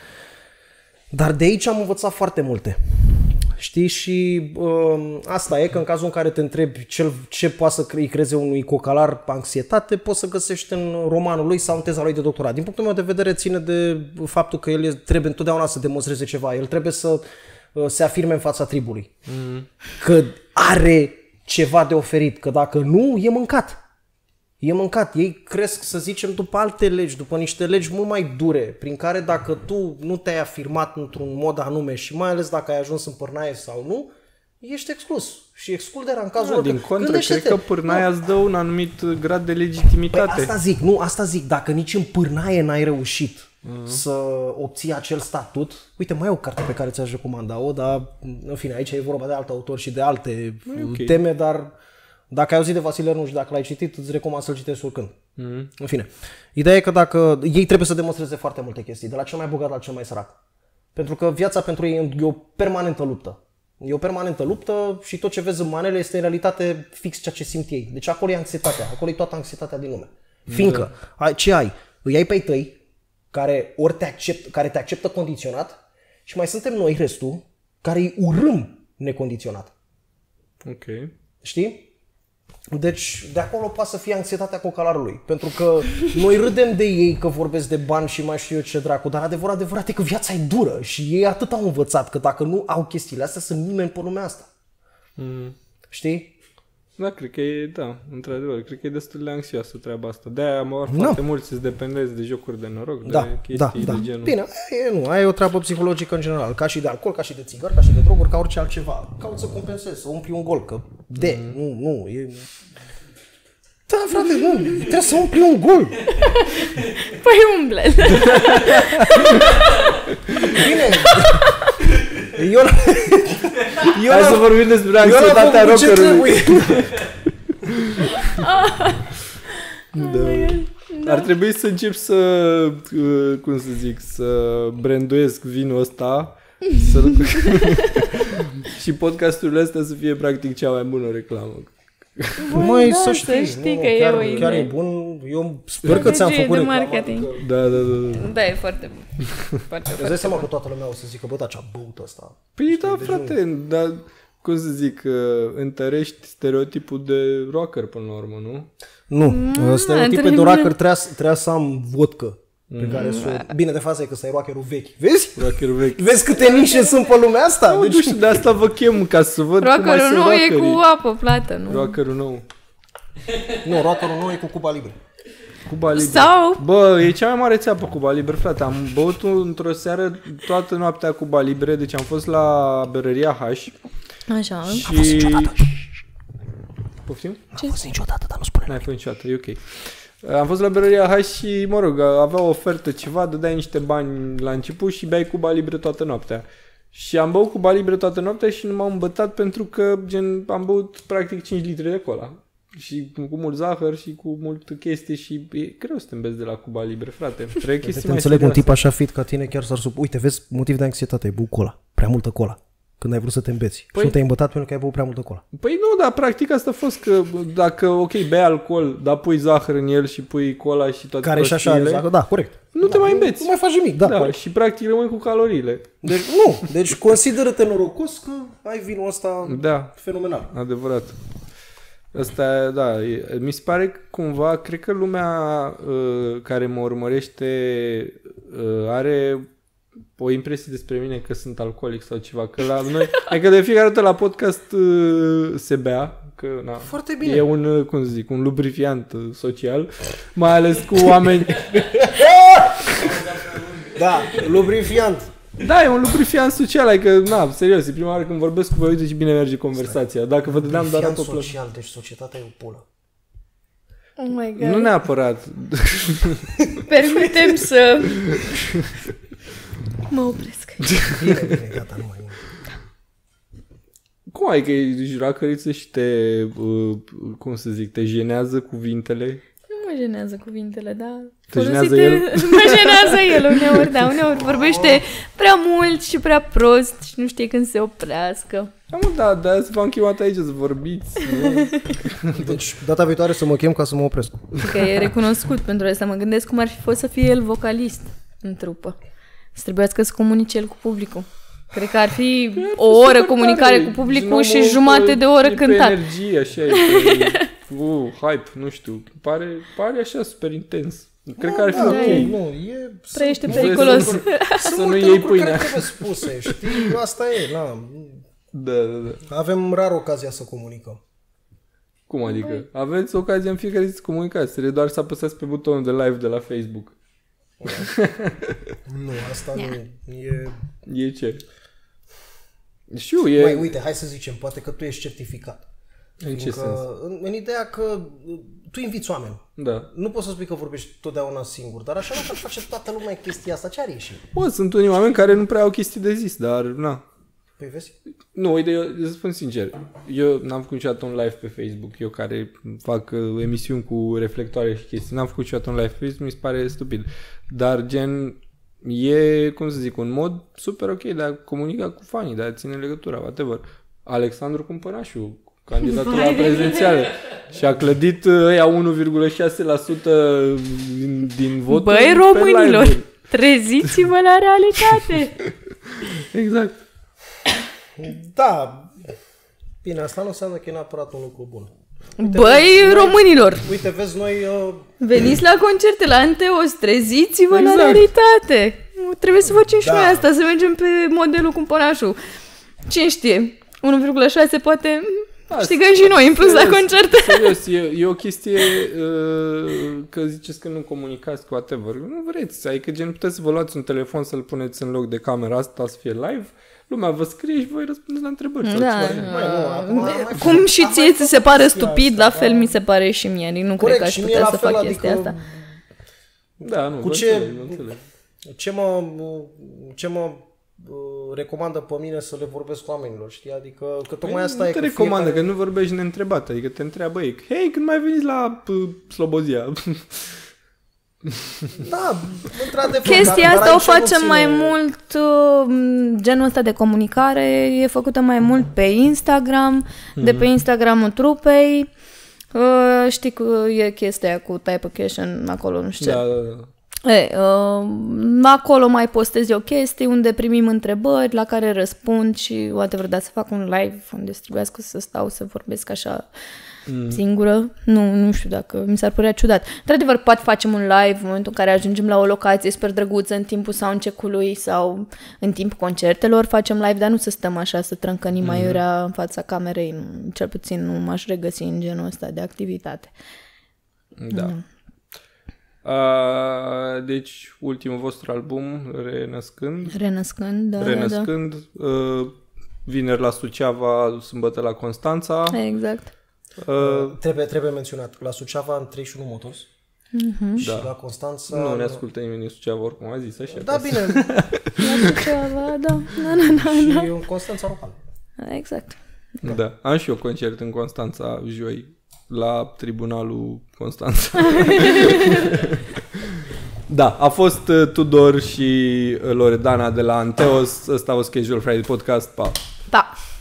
Dar de aici am învățat foarte multe. Știi? Și asta e că în cazul în care te întrebi ce poate să îi creeze unui cocalar anxietate, poți să găsești în romanul lui sau în teza lui de doctorat. Din punctul meu de vedere ține de faptul că el trebuie întotdeauna să demonstreze ceva. El trebuie să se afirme în fața tribului. Că are ceva de oferit. Că dacă nu, e mâncat. E mâncat. Ei cresc, să zicem, după alte legi, după niște legi mult mai dure, prin care dacă tu nu te-ai afirmat într-un mod anume și mai ales dacă ai ajuns în pârnaie sau nu, ești exclus. Și excluderea în cazul ăla... Din contră, cred că pârnaia îți dă un anumit grad de legitimitate. Păi asta zic. Dacă nici în pârnaie n-ai reușit să obții acel statut... Uite, mai e o carte pe care ți-aș recomanda-o, dar în fine, aici e vorba de alt autor și de alte teme, dar dacă ai auzit de Vasile Ernu și dacă l-ai citit, îți recomand să-l citești oricând. În fine, ideea e că dacă ei trebuie să demonstreze foarte multe chestii, de la cel mai bogat la cel mai sărac. Pentru că viața pentru ei e o permanentă luptă. E o permanentă luptă și tot ce vezi în manele este în realitate fix ceea ce simt ei. Deci acolo e anxietatea, acolo e toată anxietatea din lume. Fiindcă, ce ai? Îi ai pe ei tăi, care te acceptă condiționat și mai suntem noi, restul, care îi urâm necondiționat. Ok. Știi? Deci de acolo poate să fie anxietatea cocalarului. Pentru că noi râdem de ei că vorbesc de bani și mai știu eu ce dracu, dar adevărat e că viața e dură și ei atât au învățat că dacă nu au chestiile astea, sunt nimeni pe lumea asta. Știi? Da, cred că într-adevăr, cred că e destul de anxioasă treaba asta. De-aia foarte mulți sunt dependenți de jocuri de noroc, de chestii de genul. Bine, aia e o treabă psihologică în general, ca și de alcool, ca și de țigări, ca și de droguri, ca orice altceva. Cauți să compensezi, să umpli un gol, că nu, e... Da, frate, nu, trebuie să umpli un gol. Păi umble. Bine. Hai să vorbim despre anxietatea rockerului. Ar trebui să încep să branduiesc vinul ăsta și podcasturile astea să fie practic cea mai bună reclamă. Măi, să știi că e o idee. Chiar e bun. Eu sper că ți-am făcut reclamă. Da. Da, e foarte bun. Îți dai seama că toată lumea o să zică, bă, da, ce-a băut ăsta. Păi da, frate, dar cum să zic, întărești stereotipul de rocker până la urmă, nu? Nu, stereotipul de rocker trebuia să am vodcă. Pe care bine, de față e că ăsta e rockerul vechi. Vezi? Rockerul vechi. Vezi câte nișe sunt pe lumea asta? Nu știu, de asta vă chem, ca să văd cum mai sunt rockerii. Rockerul nou e cu apă plată, nu? Rockerul nou. Nu, rockerul nou e cu Cuba Libre. Cuba Libre. Sau... Bă, e cea mai mare țeapă Cuba Libre, frate. Am băut într-o seară toată noaptea Cuba Libre, deci am fost la berăria H. Așa. Și... N-am fost niciodată. Poftim? N-am fost niciodată, dar nu spune. N-ai fost niciodată, e ok. Am fost la berăria H și, mă rog, avea o ofertă ceva, dădeai niște bani la început și beai Cuba Libre toată noaptea. Și am băut Cuba Libre toată noaptea și nu m-am îmbătat pentru că am băut practic 5 litri de cola. Și cu mult zahăr și cu mult chestii și e greu să te îmbezi de la Cuba Libre, frate. Trebuie chestii mai înțeleg, un tip așa fit ca tine chiar s-ar Uite, vezi, motiv de anxietate, ai băut cola. Prea multă cola. Când ai vrut să te îmbeți. Și nu te-ai îmbătat pentru că ai băut prea multă cola. Păi nu, dar practic asta a fost că dacă, ok, bei alcool, dar pui zahăr în el și pui cola și toate care și așa, zahăr, da, corect. Nu te mai îmbeți. Nu mai faci nimic, da. Și practic rămâi cu caloriile. Deci, deci consideră-te norocos că ai vinul ăsta fenomenal. Adevărat. Asta, da, mi se pare că cumva, cred că lumea care mă urmărește are o impresie despre mine că sunt alcoolic sau ceva, că la noi, adică de fiecare dată la podcast se bea, că na, foarte bine. E un, cum să zic, un lubrifiant social, mai ales cu oameni... Da, lubrifiant. Da, e un lubrifiant social, adică, na, serios, e prima oară când vorbesc cu voi, uite ce bine merge conversația. Dacă vă dădeam doar lubrifiant social, deci societatea e o pulă. Oh my God. Nu neapărat. Permitem să... Mă opresc. Bine, gata, nu mai... Cum ai că ești racăriță și te, cum să zic, te jenează cuvintele? Nu mă jenează cuvintele, da. Te jenează el? Mă jenează el uneori, da. Uneori vorbește prea mult și prea prost și nu știe când se oprească. Da, de-aia v-am chemat aici să vorbiți. Deci, data viitoare să mă chem ca să mă opresc. Că e recunoscut pentru asta. Mă gândesc cum ar fi fost să fie el vocalist în trupă. Să trebuiască să comunice el cu publicul. Cred că ar fi o oră comunicare cu publicul și jumate de oră cântat. E pe energie, așa, e pe hype, nu știu. Pare așa super intens. Cred că ar fi ok. Nu, e... Trăiește periculos. Să nu iei pâinea. Care trebuie spuse, știi? Asta e, na. Da. Avem rar ocazia să comunicăm. Cum adică? Aveți ocazia în fiecare zi să comunicați. Trebuie doar să apăsați pe butonul de live de la Facebook. Nu, asta nu e... E ce? Știu, e... Mai uite, hai să zicem, poate că tu ești certificat. În ce sens? În ideea că tu inviți oameni. Da. Nu poți să spui că vorbești totdeauna singur, dar așa nu face toată lumea chestia asta. Ce are ieșit? Bă, sunt unii oameni care nu prea au chestii de zis, dar na. Păi vezi? Nu, uite, eu spun sincer, eu n-am făcut niciodată un live pe Facebook, eu care fac emisiuni cu reflectoare și chestii, n-am făcut niciodată un live pe Facebook, mi se pare stupid. Dar gen, e, cum să zic, un mod super ok de a comunica cu fanii, de a ține legătura, whatever. Alexandru Cumpănașu, candidatul la prezidențiale, și a clădit ăia 1,6% din voturi. Băi, românilor, treziți-vă la realitate! Exact. Da. Bine, asta nu înseamnă că e neapărat un lucru bun. Uite, băi, românilor! Uite, vezi, noi... Veniți la concerte la Anteos, treziți-vă la realitate! Trebuie să facem și noi asta, să mergem pe modelul Cumpănașu. Cine știe? 1,6 poate... Știgăm și noi, în plus la concerte. Serios, e o chestie că ziceți că nu comunicați cu whatever. Nu vreți, adică gen puteți să vă luați un telefon să-l puneți în loc de camera asta să fie live, lumea vă scrie și voi răspundeți la întrebări. Cum și ție ți se pare stupid, la fel mi se pare și mie. Nu cred că aș putea să fac chestia asta. Da, nu, cu ce mă recomandă pe mine să le vorbesc cu oamenilor, știi? Adică că tocmai asta e că recomandă, că nu vorbești neîntrebat, adică te întreabă ei, hei, când mai veniți la Slobozia? Da, într-adevăr. Chestia asta o facem mai mult, genul ăsta de comunicare e făcută mai mult pe Instagram, de pe Instagramul trupei. Știi că e chestia cu type-a-cation acolo, nu știu ce. Da. Acolo mai postez eu chestii unde primim întrebări la care răspund și whatever, dar să fac un live unde trebuiască să stau să vorbesc așa singură, nu știu dacă mi s-ar părea ciudat. Într-adevăr, poate facem un live în momentul în care ajungem la o locație super drăguță în timpul soundcheck-ului sau în timpul concertelor facem live, dar nu să stăm așa să trâncănim aiurea în fața camerei, cel puțin nu m-aș regăsi în genul ăsta de activitate. Da. Deci, ultimul vostru album, Renăscând, vineri la Suceava, sâmbătă la Constanța. Exact. Trebuie menționat, la Suceava în 31 Motors. Și Da. la Constanța... Nu ne ascultă nimeni din Suceava, oricum a zis așa. Da, bine. La Suceava, da. Și în Constanța local. Exact. Da. Am și eu concert în Constanța joi, la Tribunalul Constanța. Da, a fost Tudor și Loredana de la Anteos. Ăsta a fost Casual Friday Podcast. Pa! Pa!